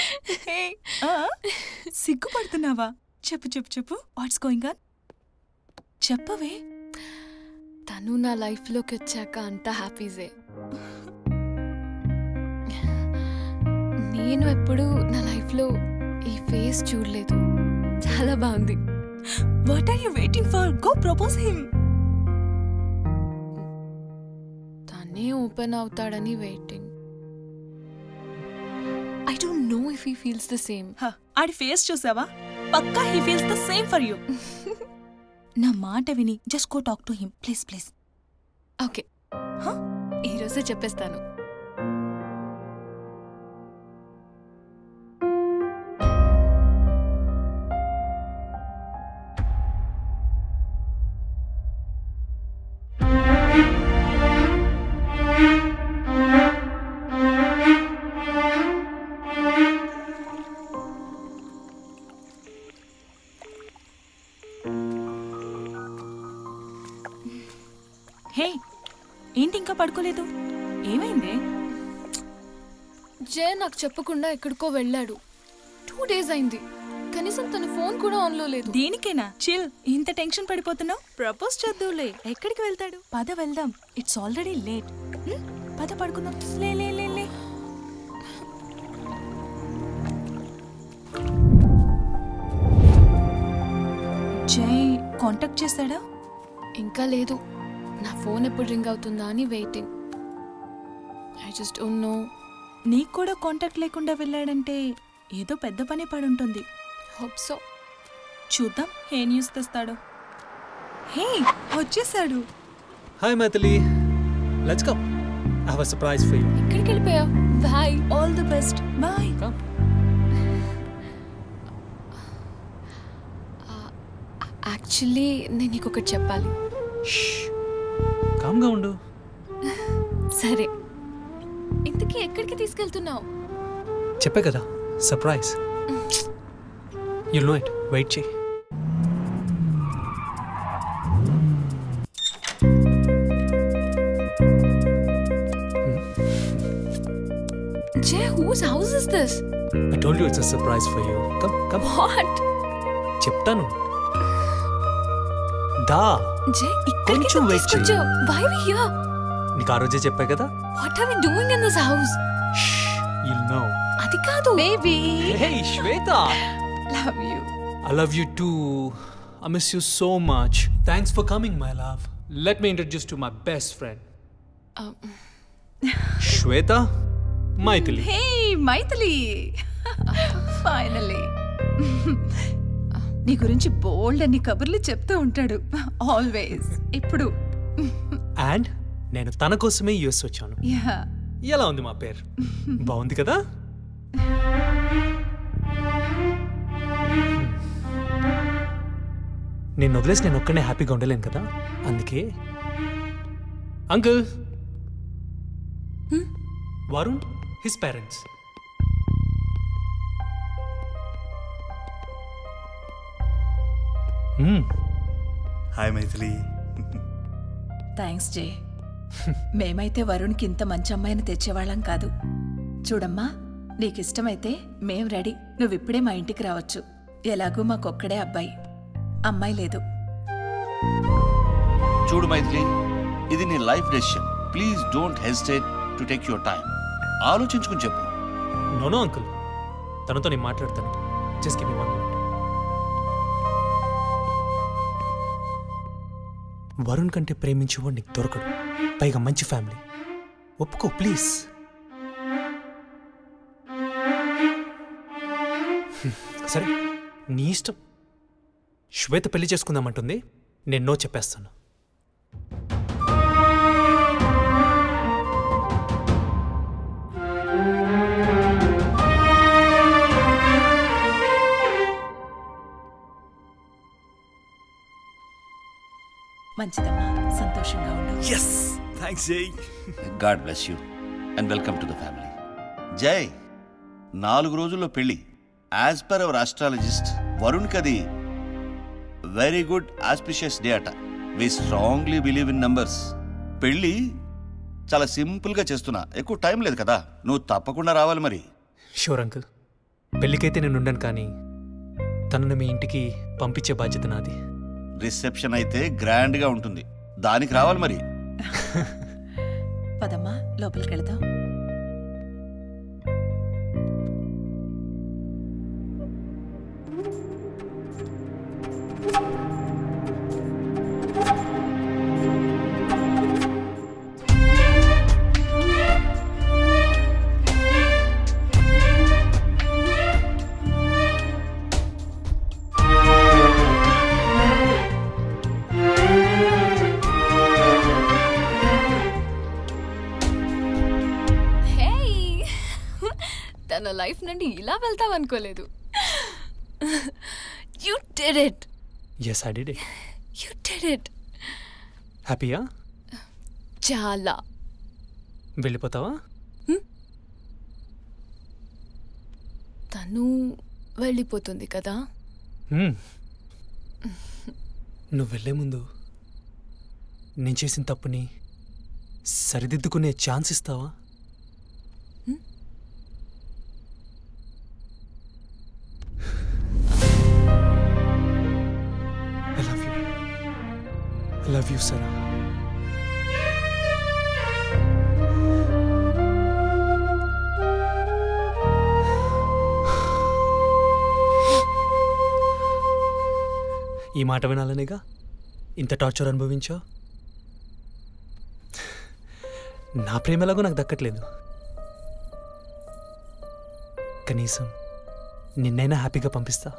సిగ్గుపడుతున్నావా? చెప్పు చెప్పు చెప్పు, వాట్స్ గోయింగ్ ఆన్? చెప్పవే. తను నా లైఫ్లోకి వచ్చాక అంతా హ్యాపీజే. నేను ఎప్పుడు నా లైఫ్లో ఈ ఫేస్ చూడలేదు. చాలా బాగుంది. What are you waiting for? Go propose him. తనే ఓపెన్ అవుతాడని waiting. I don't know if he feels the same. ఆడి ఫేస్ చూసావా? పక్కా he feels the same for you. నా మాట విని just go talk to him please please. Okay, ఈరోజే చెప్పేస్తాను. హే, ఏంటి ఇంకా పడుకోలేదు? ఏమైంది? జే నాకు చెప్పకుండా ఎక్కడికో వెళ్ళాడు. టూ డేస్ అయింది, కనీసం తన ఫోన్ కూడా ఆన్లో లేదు. దేనికేనా? చిల్, ఇంత టెన్షన్ పడిపోతున్నావు. ప్రపోజ్ చేద్దాంలే. ఎక్కడికి వెళ్తాడు? పద వెళ్దాం. It's already late. పద పడుకుందాం. లే లే లే లే. జై కాంటాక్ట్ చేశాడా? ఇంకా లేదు. నా ఫోన్ ఎప్పుడు రింగ్ అవుతుందా అని waiting. I just don't know. నీకు కూడా కాంటాక్ట్ లేకుండా వెళ్ళాడంటే ఏదో పెద్ద పని పడి ఉంటుంది. Hope so. చూద్దాం ఏ న్యూస్ తెస్తాడో. హే వచ్చేసాడు. Hi Maithili, let's come. I have a surprise for you. ఎక్కడికి వెళ్ళిపోయావు? Bye. All the best. Bye. Actually నేను నీకు ఒకటి చెప్పాలి. కామ్గా ఉండు. సరే, ఇంతకీ ఎక్కడికి తీసుకెళ్తున్నావు? చెప్పే కదా surprise. You know it. Wait చేయి. Jay, whose house is this? I told you it's a surprise for you. Come, come. What? చెప్తాను. దా. Jay, ఇక్కడికి తీసుకొచ్చావు. Why are we here? నీకు ఆ రోజే చెప్పా కదా. What are we doing in this house? You'll know. అది కాదు. Baby. Hey, Shweta. Love you. I love you too. I miss you so much. Thanks for coming, my love. Let me introduce to my best friend. Um. Shweta. Maithili. Hey Maithili, finally. నీ గురించి బోల్డ్ అన్ని కబుర్లు చెప్తూ ఉంటాడు always. ఇప్పుడు and నేను తన కోసమే యూఎస్ వచ్చాను. యా. ఎలా ఉంది మా పేరు? బాగుంది కదా? నేను వదిలేసి నేను ఒక్కనే హ్యాపీగా ఉండలేను కదా, అందుకే. Uncle, Varun, his parents. Hmm. Hi Maithili. Thanks Jay. మేమైతే వరుణ్కి ఇంత మంచి అమ్మాయిని తెచ్చేవాళ్ళం కాదు. చూడమ్మా, నీకిష్టమైతే మేం రెడీ. నువ్విప్పుడే మా ఇంటికి రావచ్చు. ఎలాగూ మాకొక్కడే అబ్బాయి, అమ్మాయి లేదు. చూడు మైథిలి, ఇది నీ life decision. Please don't hesitate to take your time. ఆలోచించుకుని చెప్పు. నో నో అంకుల్, తనతో నేను మాట్లాడతాను. Just give me one minute. Varun కంటే ప్రేమించేవాడు నీకు దొరకడు, పైగా మంచి ఫ్యామిలీ. ఒప్పుకో ప్లీజ్. సరే నీ ఇష్టం. శ్వేత పెళ్లి చేసుకుందామంటుంది, నేను నో చెప్పేస్తాను. మంచిదమ్మా, సంతోషంగా ఉండు. yes thanks jay. god bless you and welcome to the family. జై, నాలుగు రోజుల్లో పెళ్లి. As per our astrologer Varun కది వెరీ గుడ్ ఆస్పిషియస్ డే అట. We strongly believe in numbers. పెళ్లి చాలా సింపుల్గా చేస్తున్నా, ఎక్కువ టైం లేదు కదా. నువ్వు తప్పకుండా రావాలి మరి. Sure uncle. పెళ్ళికైతే నేను ఉండను, కానీ తనను మీ ఇంటికి పంపించే బాధ్యత నాది. రిసెప్షన్ అయితే గ్రాండ్ గా ఉంటుంది, దానికి రావాలి మరి. పదమ్మా, లోపలికి వెళదాం. తన లైఫ్ నుండి ఇలా వెళ్తావు అనుకోలేదు. You did it. Yes, I did it. You did it. హ్యాపీయా? చాలా. వెళ్ళిపోతావా? తను వెళ్ళిపోతుంది కదా. నువ్వు వెళ్ళే ముందు నేను చేసిన తప్పుని సరిదిద్దుకునే ఛాన్స్ ఇస్తావా? I love you. I love you, Sarah. ఈ మాట వినాలనేగా ఇంత టార్చర్ అనుభవించావు. నా ప్రేమ ఎలాగో నాకు దక్కట్లేదు. కనీసం నిన్నైనా హ్యాపీగా పంపిస్తా.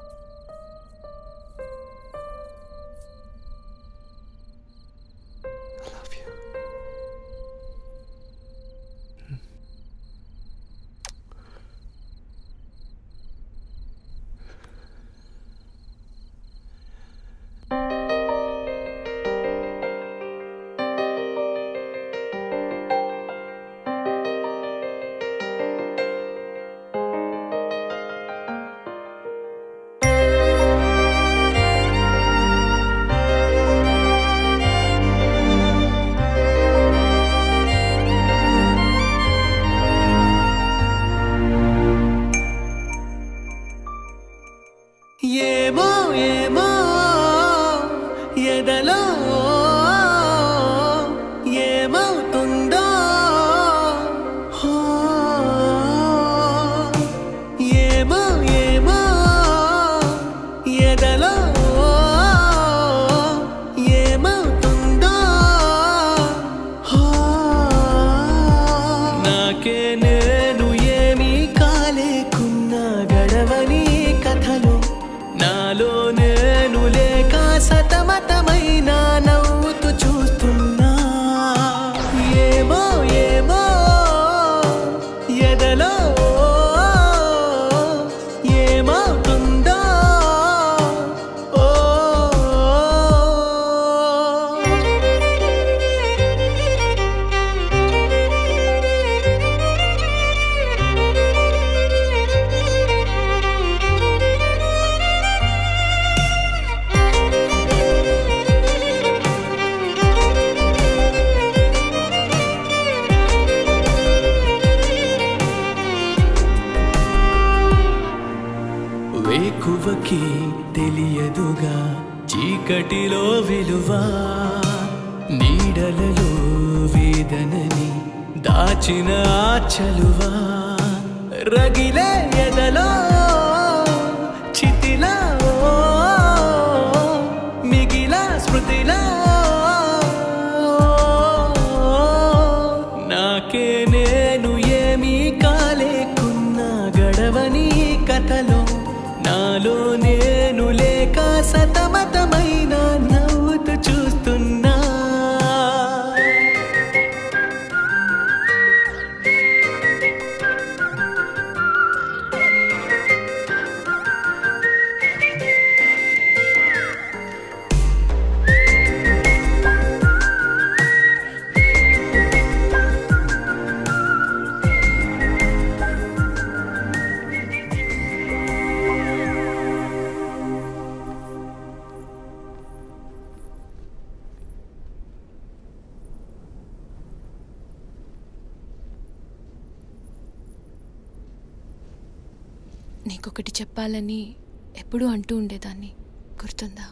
నీకొకటి చెప్పాలని ఎప్పుడూ అంటూ ఉండేదాన్ని, గుర్తుందా?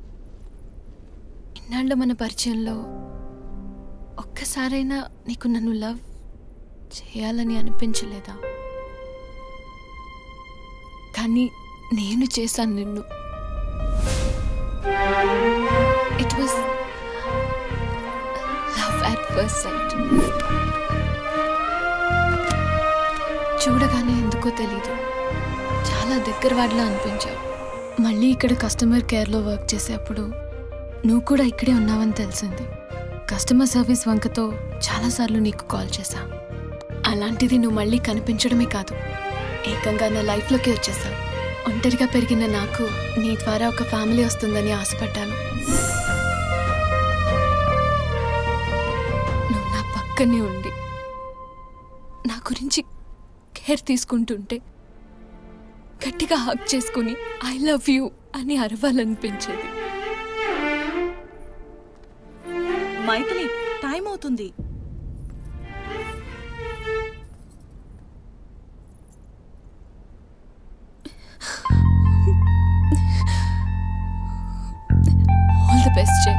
ఇన్నాళ్ళ మన పరిచయంలో ఒక్కసారైనా నీకు నన్ను లవ్ చేయాలని అనిపించలేదా? కానీ నేను చేశాను నిన్ను. It was love at first sight. చూడగానే ఎందుకో తెలీదు, చాలా దగ్గర వాడిలా అనిపించావు. మళ్ళీ ఇక్కడ కస్టమర్ కేర్లో వర్క్ చేసేప్పుడు నువ్వు కూడా ఇక్కడే ఉన్నావని తెలిసింది. కస్టమర్ సర్వీస్ వంకతో చాలాసార్లు నీకు కాల్ చేశా. అలాంటిది నువ్వు మళ్ళీ కనిపించడమే కాదు, ఏకంగా నా లైఫ్లోకి వచ్చేసావు. ఒంటరిగా పెరిగిన నాకు నీ ద్వారా ఒక ఫ్యామిలీ వస్తుందని ఆశపడ్డాను. నువ్వు నా పక్కనే ఉండి నా గురించి కేర్ తీసుకుంటుంటే గట్టిగా హగ్ చేసుకుని ఐ లవ్ యూ అని అరవాలనిపించేది. మైథిలి, టైం అవుతుంది. All the best Jay.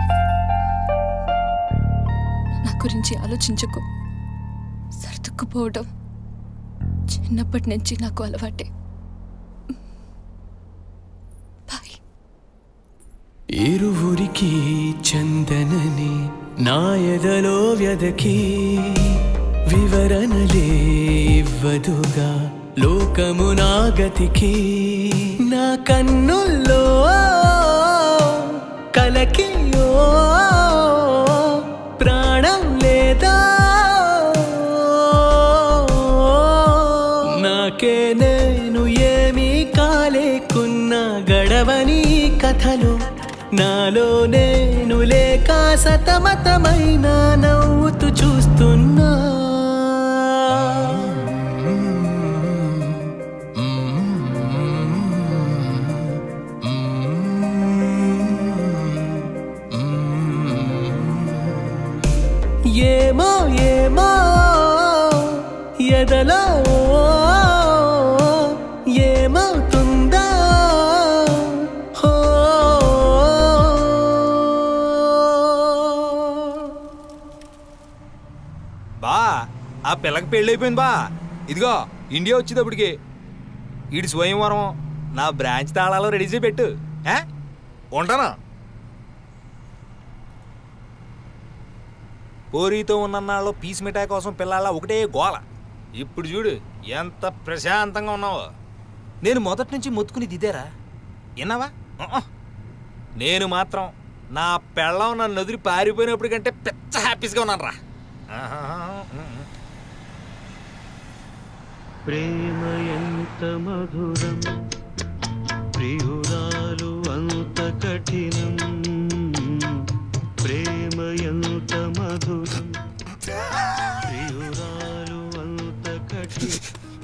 నా గురించి ఆలోచించకు. సర్దుకుపోవడం చిన్నప్పటి నుంచి నాకు అలవాటే. ఇరువురికి చందనని నా ఎదలో వ్యదకి వివరణలే ఇవ్వదుగా లోకము నా గతికి నా కన్నుల్లో కలకి ప్రాణం లేదా నాకే నేను ఏమీ కాలేకున్నా గడవని కథలో నాలో నేను లేక సతమతమైన నవ్వుతూ చూస్తున్నా ఏమో ఏమో ఎదలో ఏమవుతుందా బా ఆ పిల్లకి పెళ్ళైపోయింది బా. ఇదిగో ఇండియా వచ్చేటప్పటికి ఈడి స్వయంవరం నా బ్రాంచ్ తాళాలు రెడీ చేసి పెట్టు. ఉంటానా? పోరీతో ఉన్నన్నాళ్ళు పీస్ మిఠాయి కోసం పిల్లల ఒకటే గోల. ఇప్పుడు చూడు ఎంత ప్రశాంతంగా ఉన్నావో. నేను మొదటి నుంచి మొత్తుకుని దిదేరా విన్నావా? నేను మాత్రం నా పెళ్ళం నన్ను వదిలి పారిపోయినప్పుడు కంటే పెద్ద హ్యాపీస్గా ఉన్నాను రా. ప్రేమ ఎంత మధురం ప్రియురాలు అంత కఠినం. ప్రేమ ఎంత మధురం ప్రియురాలు అంత కఠినం.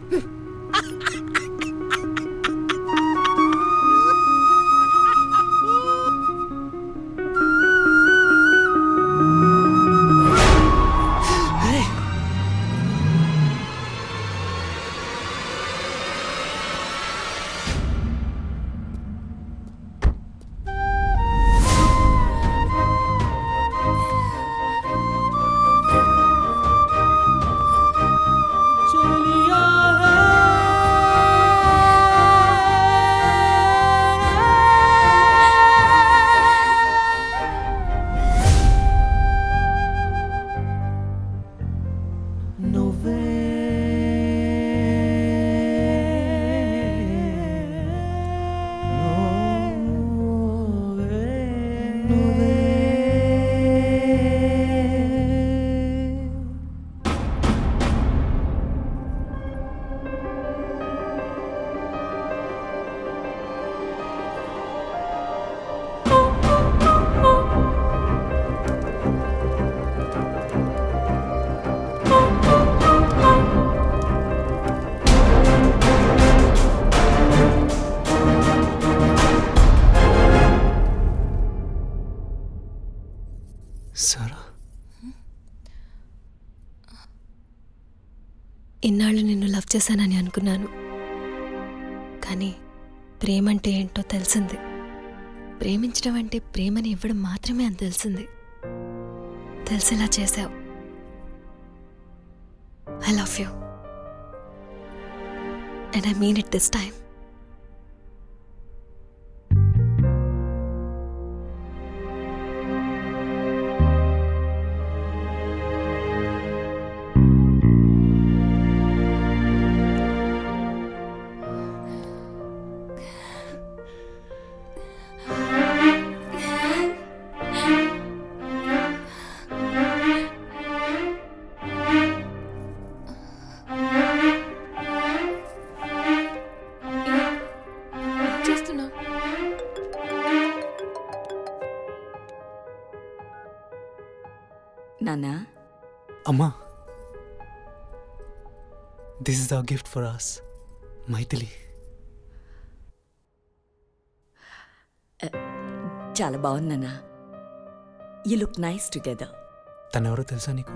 ఇన్నాళ్ళు నిన్ను లవ్ చేశానని అనుకున్నాను, కానీ ప్రేమంటే ఏంటో తెలిసింది. ప్రేమించడం అంటే ప్రేమని ఇవ్వడం మాత్రమే అని తెలిసింది. తెలిసేలా చేశావు. I love you and I mean it this time. నానా అమ్మా, this is our gift for us, Maithili. చాలా బాగుంది నాన్న. You look nice together. తనెవరో తెలుసా నీకు?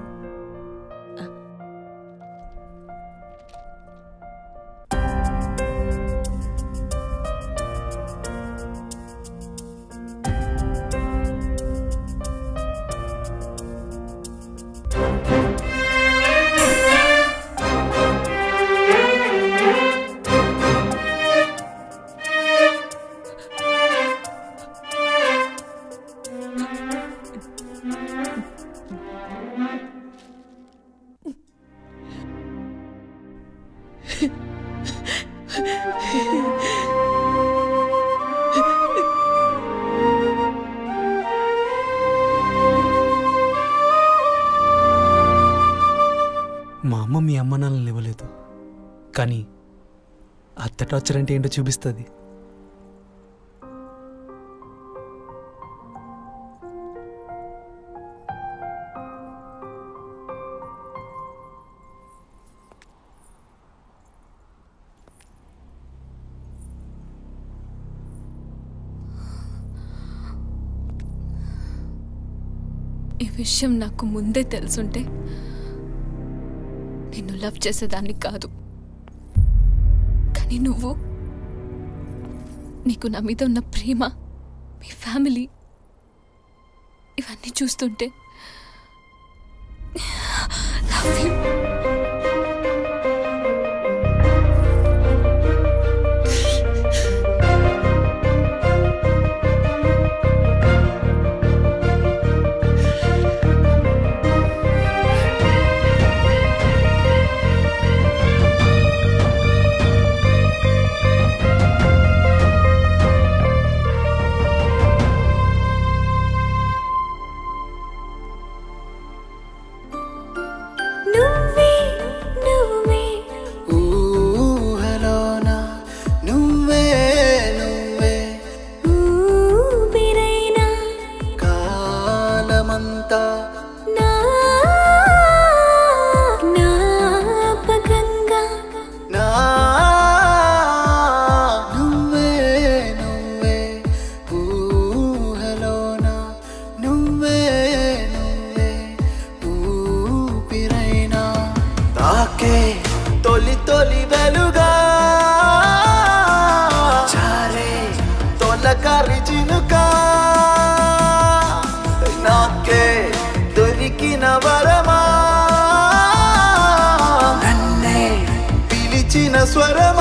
టార్చర్ అంటే ఏంటో చూపిస్తుంది. ఈ విషయం నాకు ముందే తెలుసుంటే నిన్ను లవ్ చేసేదాన్ని కాదు. కానీ నువ్వు, నీకు నా మీద ఉన్న ప్రేమ, మీ ఫ్యామిలీ, ఇవన్నీ చూస్తుంటే love you. స్వరం